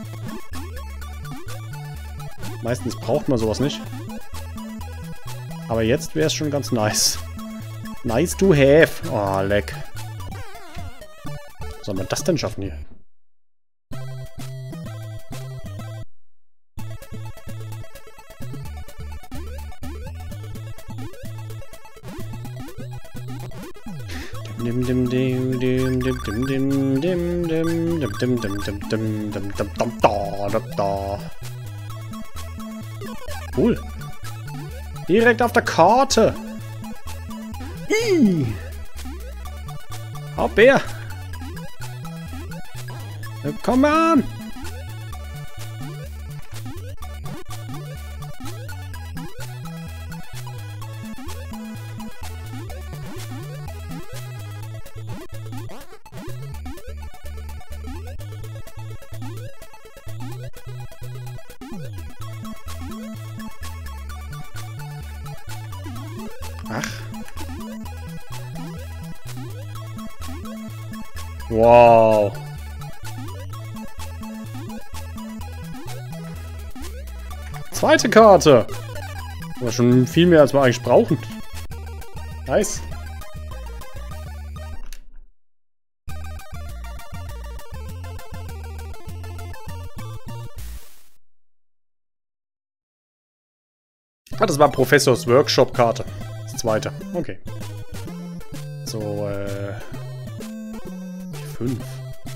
Meistens braucht man sowas nicht. Aber jetzt wäre es schon ganz nice. Nice to have. Oh, leck. Was soll man das denn schaffen hier? Dim dim dim dim dim dim dim dim dim dim dim dim dim dim dim dim da da da. Cool. Direkt auf der Karte. Ih. Oh, Bär. Komm an. Ach. Wow. Zweite Karte. Aber schon viel mehr, als wir eigentlich brauchen. Nice. Ah, das war Professors Workshop-Karte. Zweite. Okay. So, äh... fünf.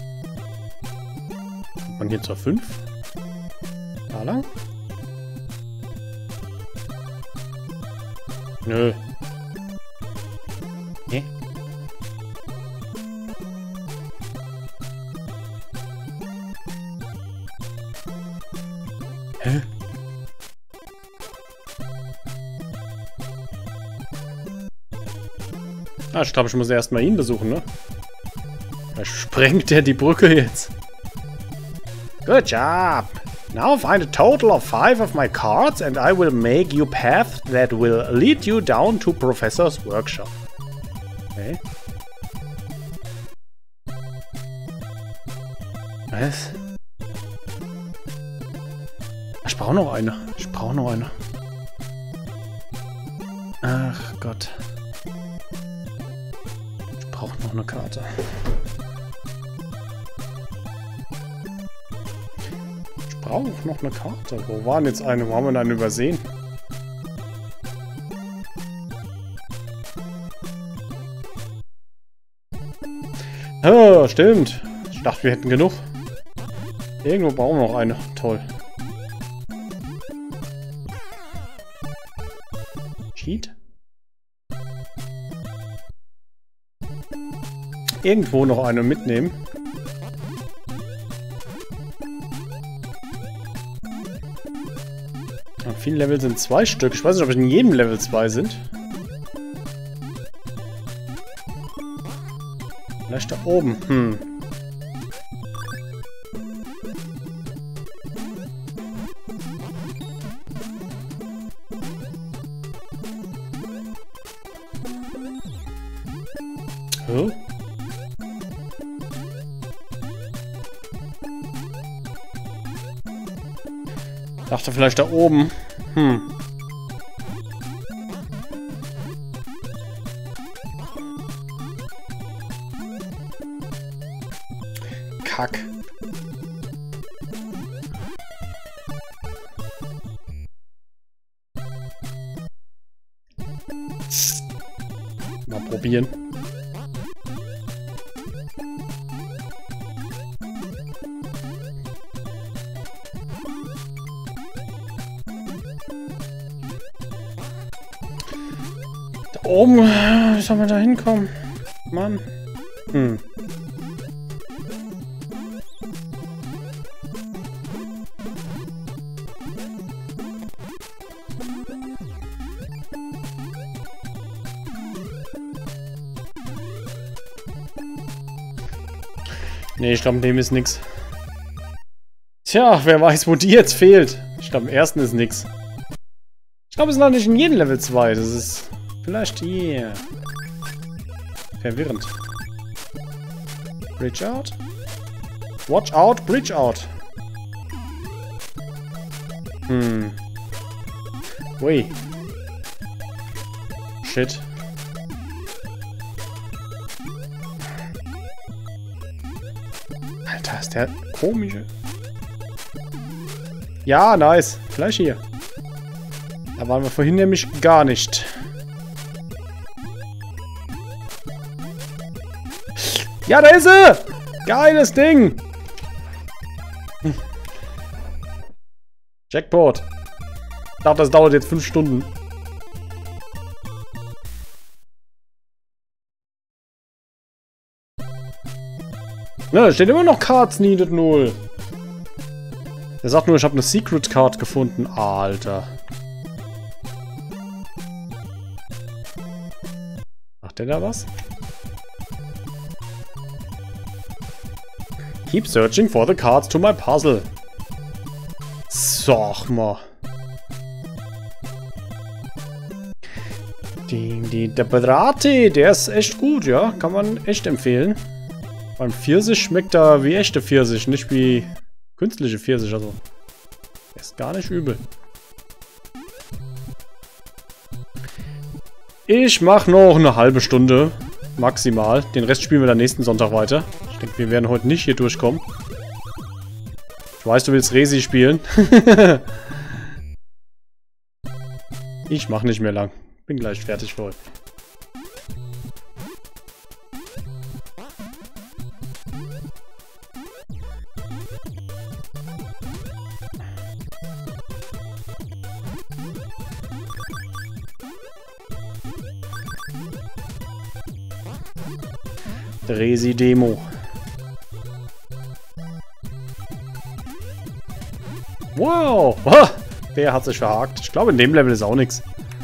Kommt man hier zur fünf? Da lang? Nö. Hä? Hä? Ah, ich glaube, ich muss erstmal ihn besuchen, ne? Da sprengt er die Brücke jetzt. Good job! Now find a total of five of my cards and I will make you path that will lead you down to Professor's workshop. Okay. Was? Ich brauche noch eine. Ich brauche noch eine. Ach Gott. Ich brauche noch eine Karte. Ich brauche noch eine Karte. Wo waren jetzt eine? Wo haben wir denn eine übersehen? Oh, stimmt. Ich dachte, wir hätten genug. Irgendwo brauchen wir noch eine. Toll. Cheat? Irgendwo noch eine mitnehmen. viele Level sind zwei Stück. Ich weiß nicht, ob es in jedem Level zwei sind. Vielleicht da oben. Hm. Oh. Dachte vielleicht da oben. Hm. Kack. Mal probieren. Da oben, wie soll man da hinkommen? Mann. Hm. Nee, ich glaube, in dem ist nix. Tja, wer weiß, wo die jetzt fehlt. Ich glaube, im ersten ist nix. Ich glaube, es ist noch nicht in jedem Level zwei. Das ist vielleicht hier. Verwirrend. Bridge out. Watch out, bridge out. Hm. Ui. Shit. Alter, ist der komische. Ja, nice. Gleich hier. Da waren wir vorhin nämlich gar nicht. Ja, da ist sie! Geiles Ding! Hm. Jackpot. Ich dachte, das dauert jetzt fünf Stunden. Ja, da steht immer noch Cards needed null. Der sagt nur, ich habe eine Secret Card gefunden. Alter. Macht der da was? Keep searching for the cards to my puzzle. Sag mal. Die, die, der Braten, der ist echt gut, ja. Kann man echt empfehlen. Beim Pfirsich schmeckt er wie echte Pfirsich, nicht wie künstliche Pfirsich. Also, ist gar nicht übel. Ich mache noch eine halbe Stunde, maximal. Den Rest spielen wir dann nächsten Sonntag weiter. Ich denke, wir werden heute nicht hier durchkommen. Ich weiß, du willst Resi spielen. Ich mache nicht mehr lang. Bin gleich fertig für heute. Resi-Demo. Wow! Oh, der hat sich verhakt. Ich glaube, in dem Level ist auch nichts.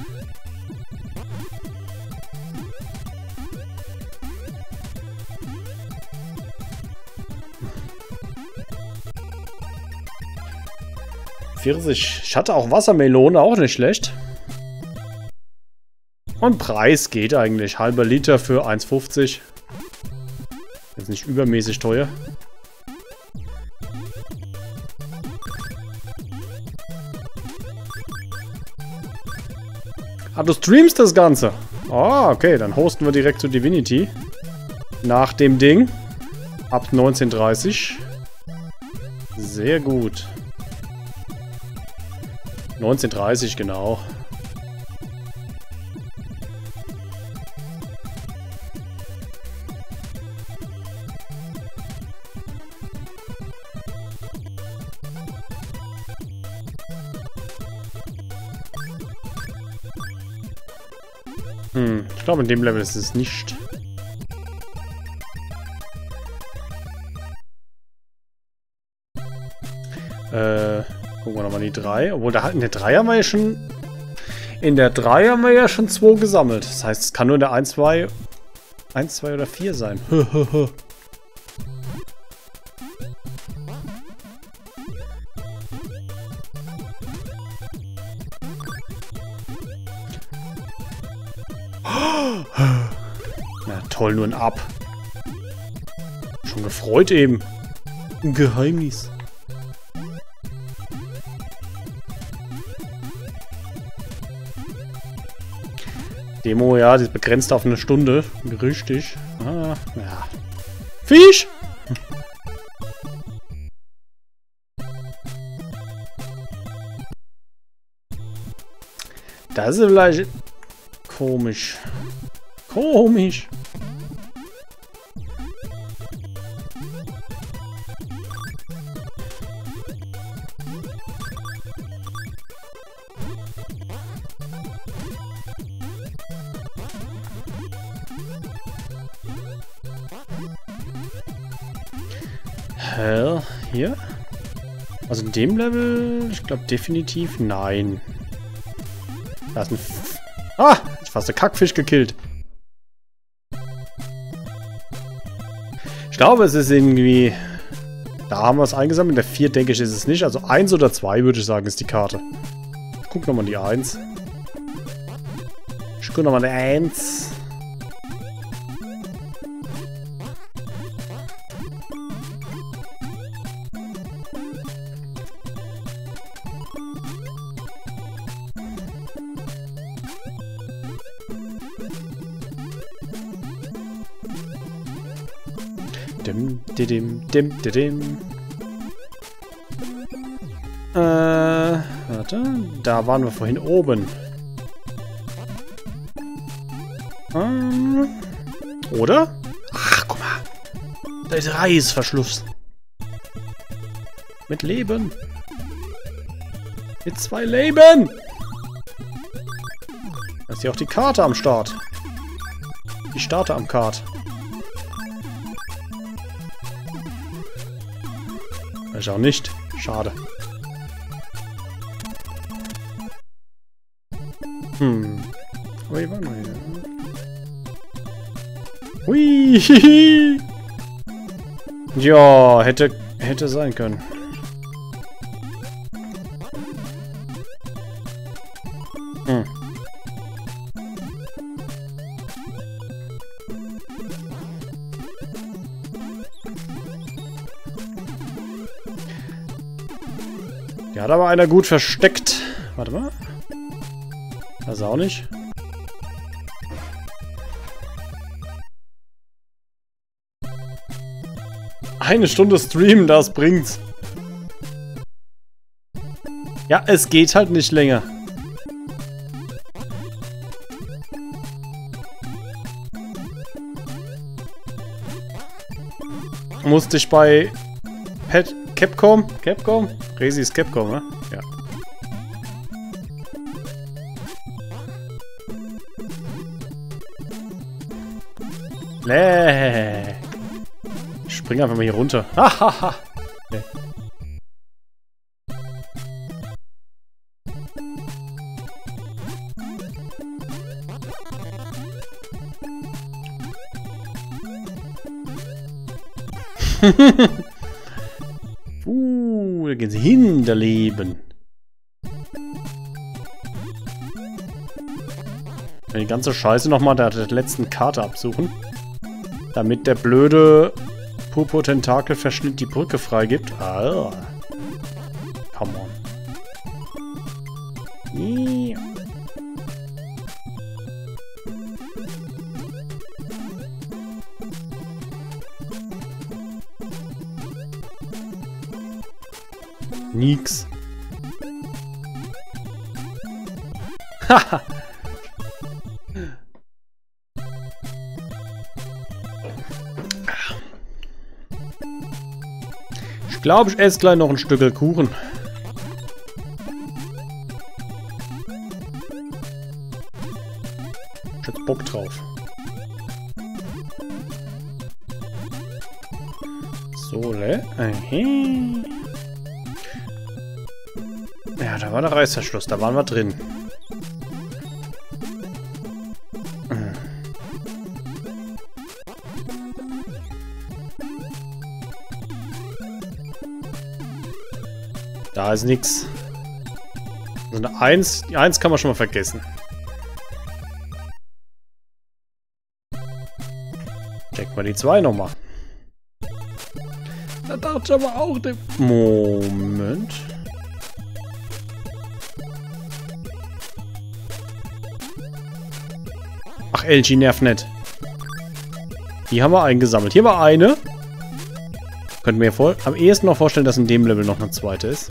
Pfirsich. Ich hatte auch Wassermelone, auch nicht schlecht. Und Preis geht eigentlich. Halber Liter für eins fünfzig. Ist nicht übermäßig teuer. Ah, du streamst das Ganze. Ah, okay, dann hosten wir direkt zu Divinity. Nach dem Ding. Ab neunzehn Uhr dreißig. Sehr gut. neunzehn Uhr dreißig, genau. Hm, ich glaube, in dem Level ist es nicht. Äh, gucken wir nochmal waren die drei. Obwohl, da in der drei haben wir ja schon... In der drei haben wir ja schon zwei gesammelt. Das heißt, es kann nur in der eins, zwei... eins, zwei oder vier sein. Na toll, nur ein Ab. Schon gefreut eben. Ein Geheimnis. Demo, ja, die ist begrenzt auf eine Stunde. Richtig. Ah, ja. Fisch! Das ist vielleicht komisch. Komisch. Hä? Hier? Also in dem Level, ich glaube definitiv nein. Da ist ein... F ah! Ich fast einen Kackfisch gekillt. Ich glaube, es ist irgendwie... Da haben wir es eingesammelt. In der vier denke ich, ist es nicht. Also eins oder zwei würde ich sagen, ist die Karte. Ich guck nochmal die eins. Ich guck nochmal die eins. Dim, didim, dim, didim. Äh, warte. Da waren wir vorhin oben. Ähm, oder? Ach, guck mal. Da ist Reißverschluss. Mit Leben. Mit zwei Leben. Da ist ja auch die Karte am Start. Die Starter am Kart. Vielleicht auch nicht. Schade. Hm. Aber hier waren wir hier. Hui. Ja, hätte, hätte sein können. Hm. Ja, da war einer gut versteckt. Warte mal. Das auch nicht. Eine Stunde streamen, das bringt's. Ja, es geht halt nicht länger. Musste ich bei Pet Capcom? Capcom? Resi ist Capcom, ne? Ja. Nee. Ich spring einfach mal hier runter. Hahaha. Okay. uh, da gehen sie hinterleben. Die ganze Scheiße nochmal der letzten Karte absuchen. Damit der blöde Purpur-Tentakel-Verschnitt die Brücke freigibt. Ah. Come on. Yeah. Nix. Haha. Ich glaube, ich esse gleich noch ein Stück Kuchen. Ich hab Bock drauf. So, le. Okay. Ja, da war der Reißverschluss, da waren wir drin. Da ist nichts. So eine eins, die eins kann man schon mal vergessen. Check mal die zwei nochmal. Da dachte ich aber auch dem... Moment. Ach, L G nervt nicht. Die haben wir eingesammelt. Hier war eine. Könnten wir voll am ehesten noch vorstellen, dass in dem Level noch eine zweite ist.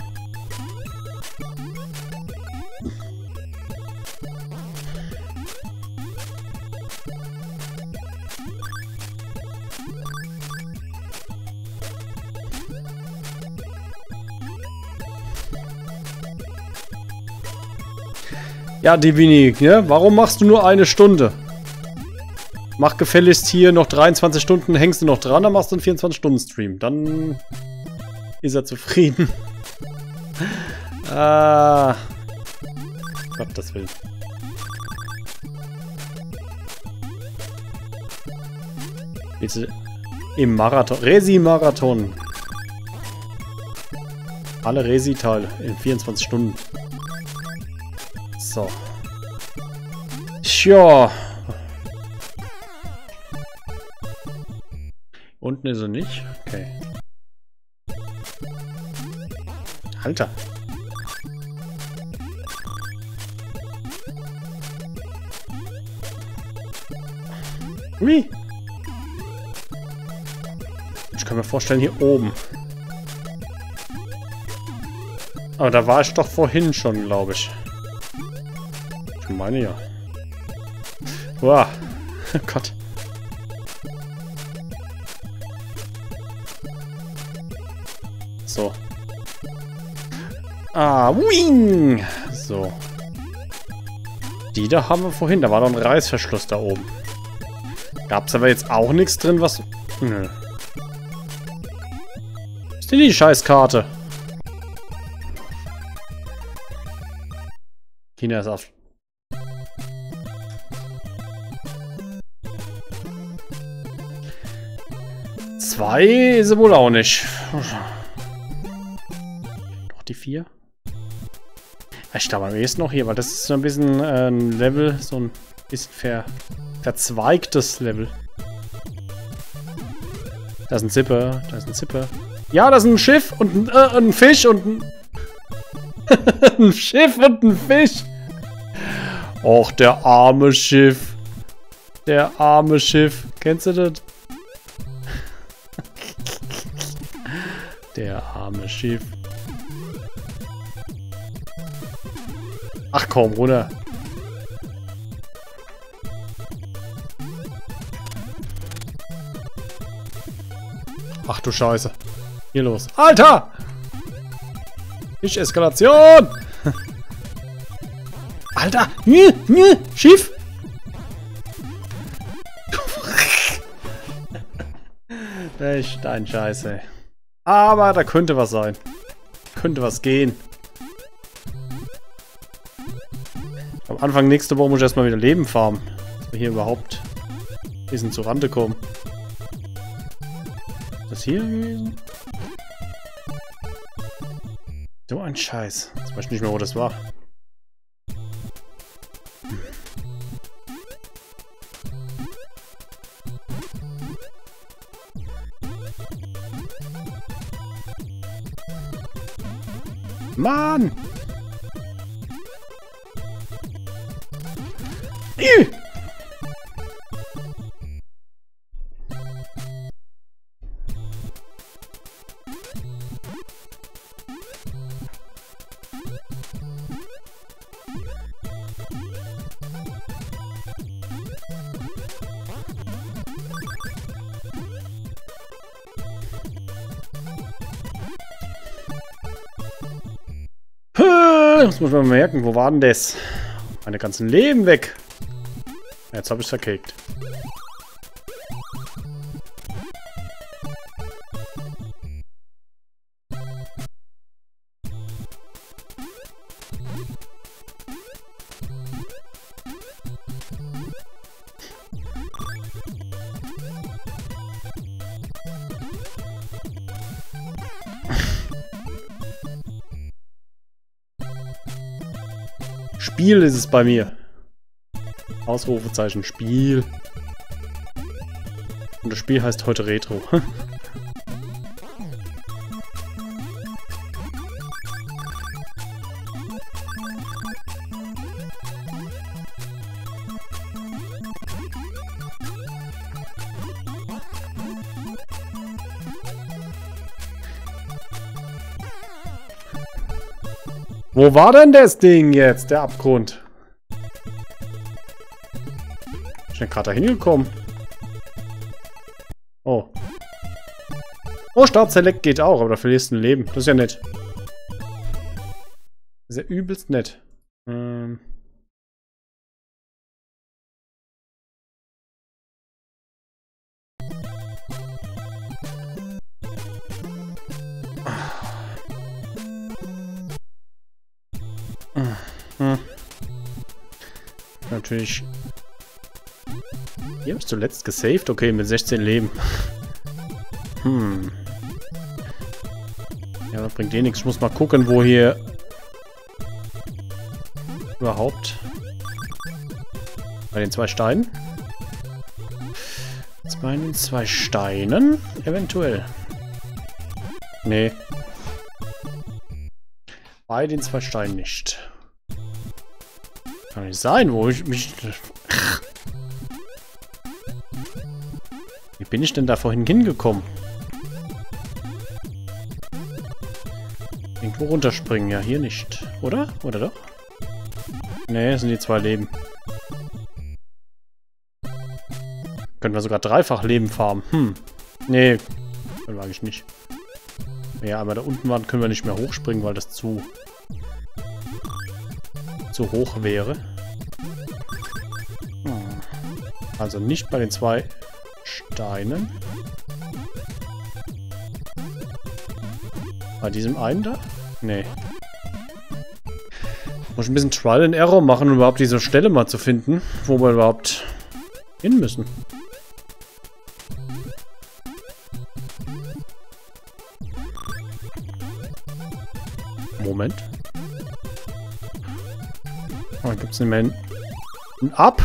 Ja, Divini, ne? Warum machst du nur eine Stunde? Mach gefälligst hier noch dreiundzwanzig Stunden, hängst du noch dran, dann machst du einen vierundzwanzig-Stunden-Stream. Dann ist er zufrieden. Ah. Gottes Willen. Bitte im Marathon. Resi-Marathon. Alle Resi-Teile in vierundzwanzig Stunden. So. Tja. Unten ist er nicht. Okay. Alter. Ui. Ich kann mir vorstellen, hier oben. Aber da war ich doch vorhin schon, glaube ich. Ich meine ja. Wow. Oh Gott. So. Ah, wing! So. Die da haben wir vorhin. Da war doch ein Reißverschluss da oben. Gab's aber jetzt auch nichts drin, was... Nö. Ist denn die Scheißkarte? Chinasaft. Zwei ist sie wohl auch nicht. Doch die vier? Ich glaube am ehesten noch hier, weil das ist so ein bisschen äh, ein Level, so ein bisschen ver verzweigtes Level. Da ist ein Zipper, da ist ein Zipper. Ja, da ist ein Schiff und ein, äh, ein Fisch und ein... ein Schiff und ein Fisch. Och, der arme Schiff. Der arme Schiff. Kennst du das? Der arme Schiff. Ach komm, runter. Ach du Scheiße. Hier los. Alter! Nicht Eskalation! Alter! Nö, nö, Schiff! Echt ein Scheiße. Aber da könnte was sein. Könnte was gehen. Am Anfang nächste Woche muss ich erstmal wieder Leben farmen. Dass wir hier überhaupt ein bisschen zur Rande kommen. Ist das hier gewesen? So ein Scheiß. Jetzt weiß ich nicht mehr, wo das war. Mann! Ih! Das muss man merken. Wo war denn das? Meine ganzen Leben weg. Jetzt habe ich es verkackt. Spiel ist es bei mir. Ausrufezeichen Spiel. Und das Spiel heißt heute Retro. Wo war denn das Ding jetzt, der Abgrund? Ich bin gerade da hingekommen. Oh. Oh, Start Select geht auch, aber da verlierst du ein Leben. Das ist ja nett. Das ist ja übelst nett. Ähm. Hm. Natürlich. Hier habe ich zuletzt gesaved. Okay, mit sechzehn Leben. Hm. Ja, das bringt eh nichts. Ich muss mal gucken, wo hier überhaupt bei den zwei Steinen. Bei den zwei Steinen? Eventuell. Nee. Bei den zwei Steinen nicht. Kann nicht sein, wo ich mich... Wie bin ich denn da vorhin hingekommen? Irgendwo runterspringen, ja, hier nicht. Oder? Oder doch? Nee, das sind die zwei Leben. Können wir sogar dreifach Leben farmen. Hm. Nee, können wir eigentlich nicht. Ja, aber da unten waren, können wir nicht mehr hochspringen, weil das zu... zu hoch wäre. Hm. Also nicht bei den zwei Steinen. Bei diesem einen da? Nee. Muss ich ein bisschen Trial and Error machen, um überhaupt diese Stelle mal zu finden, wo wir überhaupt hin müssen. Moment. Oh, gibt es nicht mehr ein, ein Ab?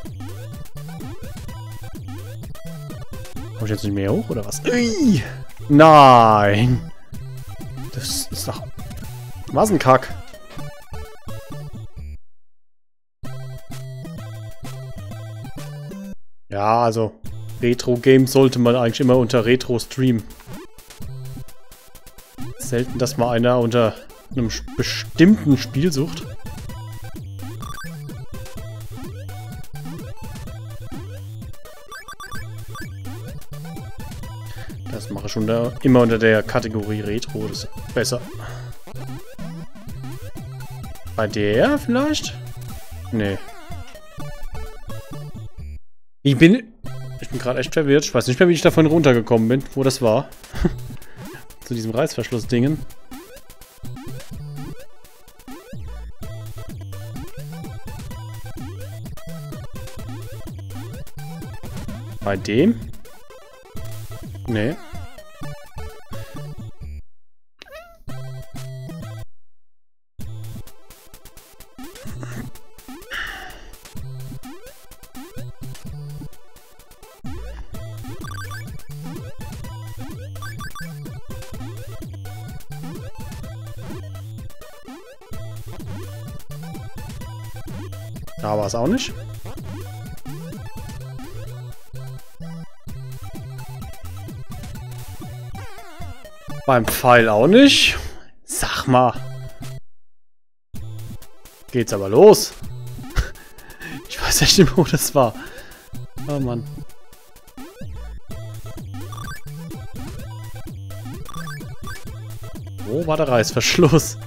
Komm ich jetzt nicht mehr hoch, oder was? Ui! Nein! Das ist doch... Was ein Kack? Ja, also... Retro-Games sollte man eigentlich immer unter Retro streamen. Selten, dass mal einer unter einem bestimmten Spiel sucht. Das mache ich schon da immer unter der Kategorie Retro. Das ist besser. Bei der vielleicht? Nee. Ich bin... Ich bin gerade echt verwirrt. Ich weiß nicht mehr, wie ich davon runtergekommen bin, wo das war. Zu diesem Reißverschluss-Dingen. Bei dem? Nee. Da war es auch nicht. Beim Pfeil auch nicht. Sag mal. Geht's aber los. Ich weiß echt nicht mehr, wo das war. Oh Mann. Wo war der Reißverschluss?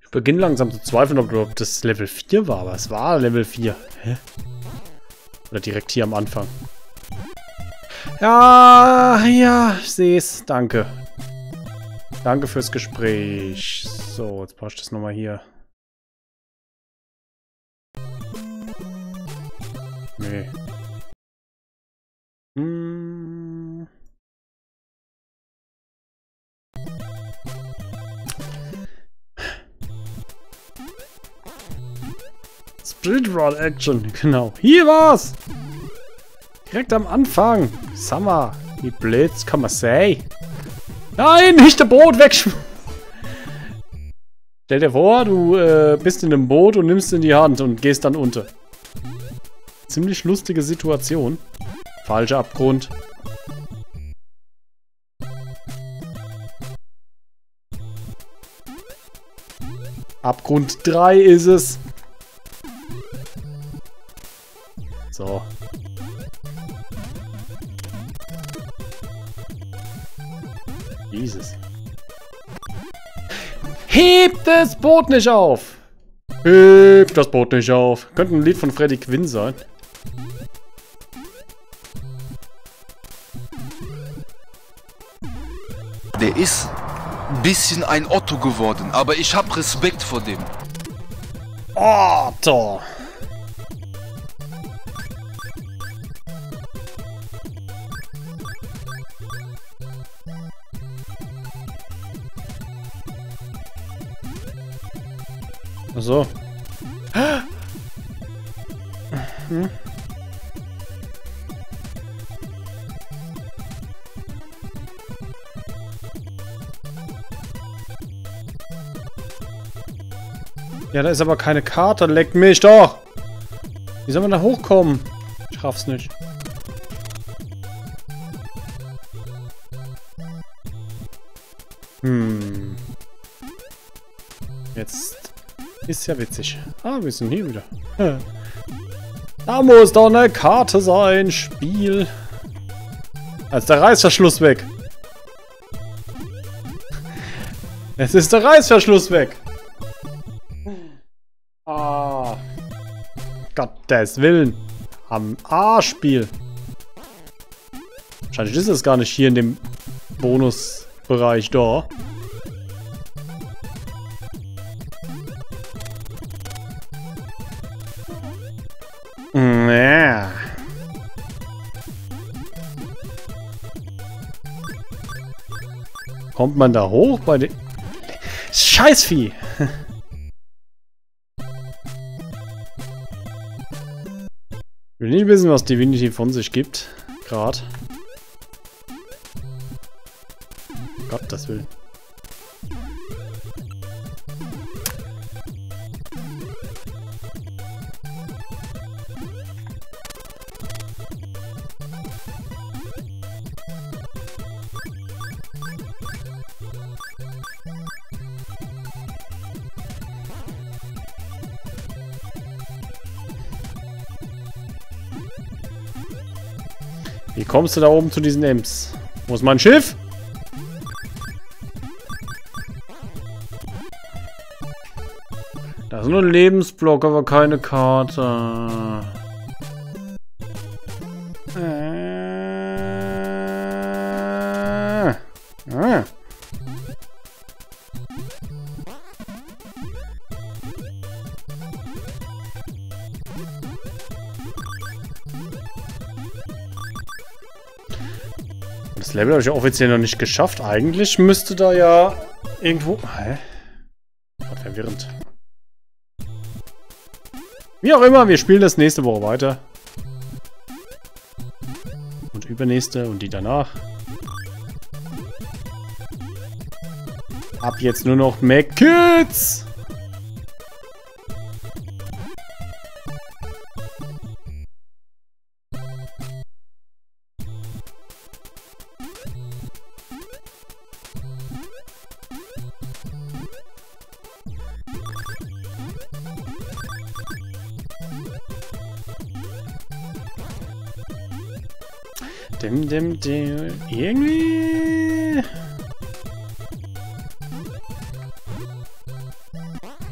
Ich beginne langsam zu zweifeln, ob, ob das Level vier war, aber es war Level vier. Hä? Oder direkt hier am Anfang. Ja, ja, ich sehe es. Danke. Danke fürs Gespräch. So, jetzt brauche ich das nochmal hier. Nee. Hm. Speedrun Action, genau. Hier war's! Direkt am Anfang. Summer, wie blöd kann man sagen? Nein, nicht das Boot weg! Stell dir vor, du äh, bist in einem Boot und nimmst in die Hand und gehst dann unter. Ziemlich lustige Situation. Falscher Abgrund. Abgrund drei ist es. So. Jesus. Heb das Boot nicht auf! Heb das Boot nicht auf. Könnte ein Lied von Freddie Quinn sein.
Der ist ein bisschen ein Otto geworden, aber ich hab Respekt vor dem.
Otto! Ach so. Hm. Ja, da ist aber keine Karte. Leck mich doch! Wie soll man da hochkommen? Ich raff's nicht. Hm. Jetzt ist ja witzig. Ah, wir sind hier wieder. Da muss doch eine Karte sein. Spiel. Da ist der Reißverschluss weg. Es ist der Reißverschluss weg. Ah. Gottes Willen. Am A-Spiel. Wahrscheinlich ist es gar nicht hier in dem Bonusbereich da. Ja. Kommt man da hoch bei den... Scheißvieh! Ich will nicht wissen, was Divinity von sich gibt. Gerade. Gottes Willen. Wie kommst du da oben zu diesen Imps? Wo ist mein Schiff? Da ist nur ein Lebensblock, aber keine Karte. Äh. Ah. Das Level habe ich ja offiziell noch nicht geschafft. Eigentlich müsste da ja irgendwo... Hä? Gerade verwirrend. Wie auch immer, wir spielen das nächste Woche weiter. Und übernächste und die danach. Ab jetzt nur noch Mac Kids! Dim, dim, dim. Irgendwie...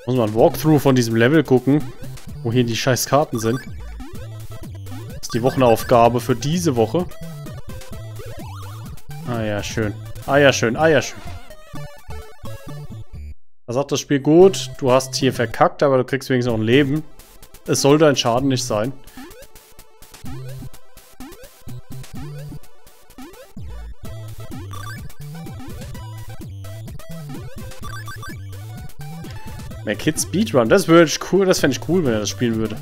Muss man ein Walkthrough von diesem Level gucken, wo hier die scheiß Karten sind. Das ist die Wochenaufgabe für diese Woche. Ah ja, schön. Ah ja, schön. Ah ja, schön. Da sagt das Spiel gut, du hast hier verkackt, aber du kriegst wenigstens noch ein Leben. Es soll dein Schaden nicht sein. Mehr Kids Speedrun, das würde ich cool, das fände ich cool, wenn er das spielen würde.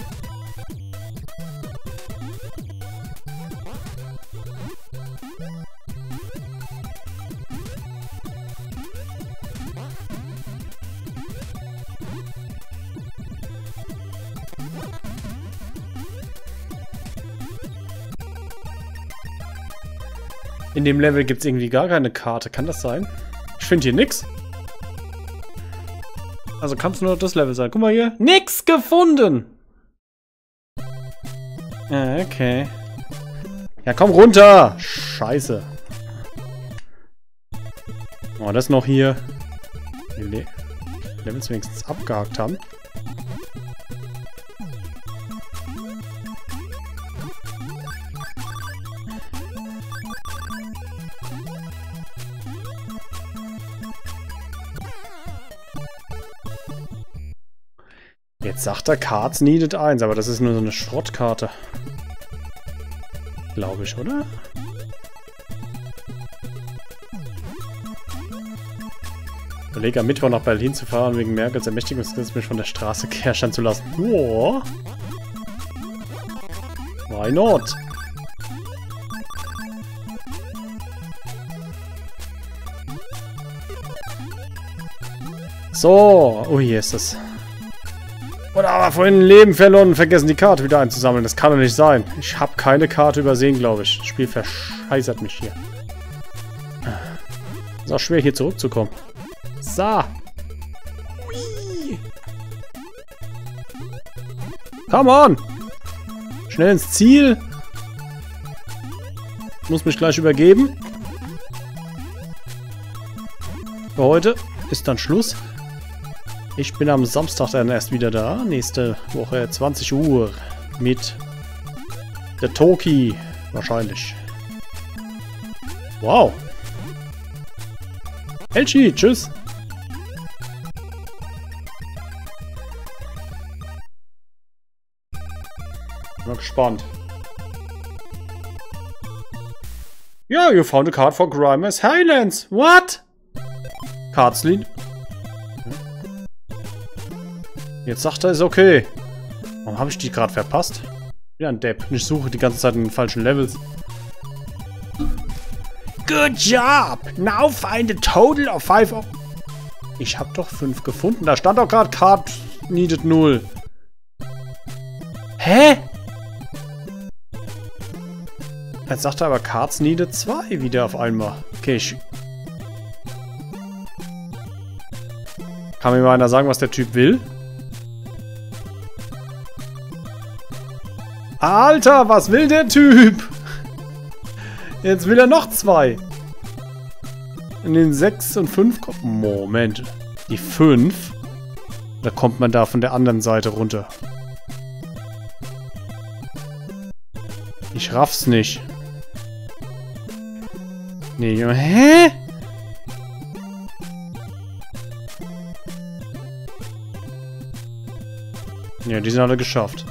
In dem Level gibt es irgendwie gar keine Karte. Kann das sein? Ich finde hier nix. Also kann es nur das Level sein. Guck mal hier. Nix gefunden! Ah, okay. Ja, komm runter! Scheiße. Oh, das noch hier. Die Le Levels wenigstens abgehakt haben. Jetzt sagt er Cards needed eins, aber das ist nur so eine Schrottkarte. Glaube ich, oder? Ich überlege am Mittwoch nach Berlin zu fahren, wegen Merkels Ermächtigungsgesetz mich von der Straße kehrstellen zu lassen. Oh. Why not? So, oh, hier ist es. Oder aber vorhin ein Leben verloren und vergessen, die Karte wieder einzusammeln. Das kann doch nicht sein. Ich habe keine Karte übersehen, glaube ich. Das Spiel verscheißert mich hier. Ist auch schwer, hier zurückzukommen. So. Ui. Come on! Schnell ins Ziel. Ich muss mich gleich übergeben. Für heute ist dann Schluss. Ich bin am Samstag dann erst wieder da. Nächste Woche zwanzig Uhr mit der Toki wahrscheinlich. Wow. Elchi, tschüss. Bin mal gespannt. Ja, you found a card for Grimer's Highlands. What? Cards lead. Jetzt sagt er, ist okay. Warum habe ich die gerade verpasst? Ja, ein Depp. Ich suche die ganze Zeit in den falschen Levels. Good job! Now find a total of five. Ich habe doch fünf gefunden. Da stand doch gerade Card needed null. Hä? Jetzt sagt er aber Cards needed zwei wieder auf einmal. Okay, ich... Kann mir mal einer sagen, was der Typ will? Alter, was will der Typ? Jetzt will er noch zwei. In den sechs und fünf kommt... Moment. Die fünf? Da kommt man da von der anderen Seite runter. Ich raff's nicht. Nee, hä? Ja, die sind alle geschafft.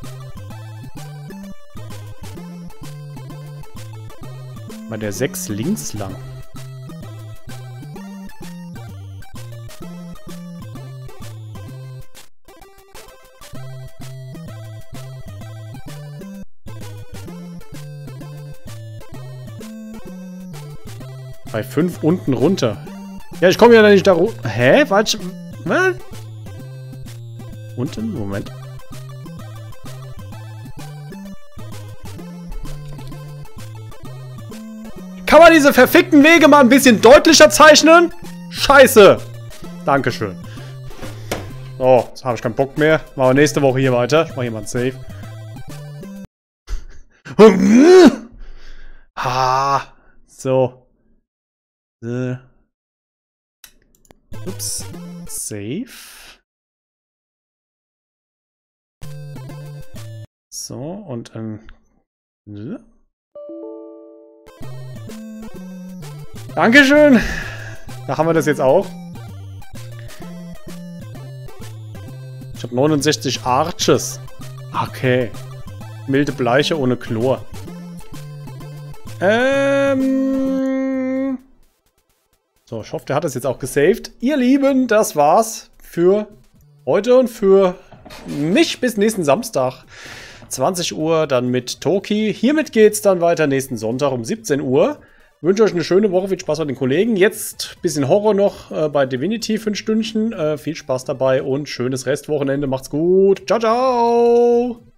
Bei der sechs links lang. Bei fünf unten runter. Ja, ich komme ja nicht da runter. Hä? Was? Was? Unten? Moment. Kann man diese verfickten Wege mal ein bisschen deutlicher zeichnen? Scheiße. Dankeschön. So, jetzt habe ich keinen Bock mehr. Machen wir nächste Woche hier weiter. Ich mache hier mal ein Save. Ah, so. Äh. Ups. Save. So, und ähm. Dankeschön! Da haben wir das jetzt auch. Ich habe neunundsechzig Arches. Okay. Milde Bleiche ohne Chlor. Ähm. So, ich hoffe, der hat das jetzt auch gesaved. Ihr Lieben, das war's für heute und für mich bis nächsten Samstag. zwanzig Uhr dann mit Toki. Hiermit geht's dann weiter nächsten Sonntag um siebzehn Uhr. Ich wünsche euch eine schöne Woche, viel Spaß mit den Kollegen. Jetzt ein bisschen Horror noch äh, bei Divinity für ein Stündchen. Äh, viel Spaß dabei und schönes Restwochenende. Macht's gut. Ciao, ciao!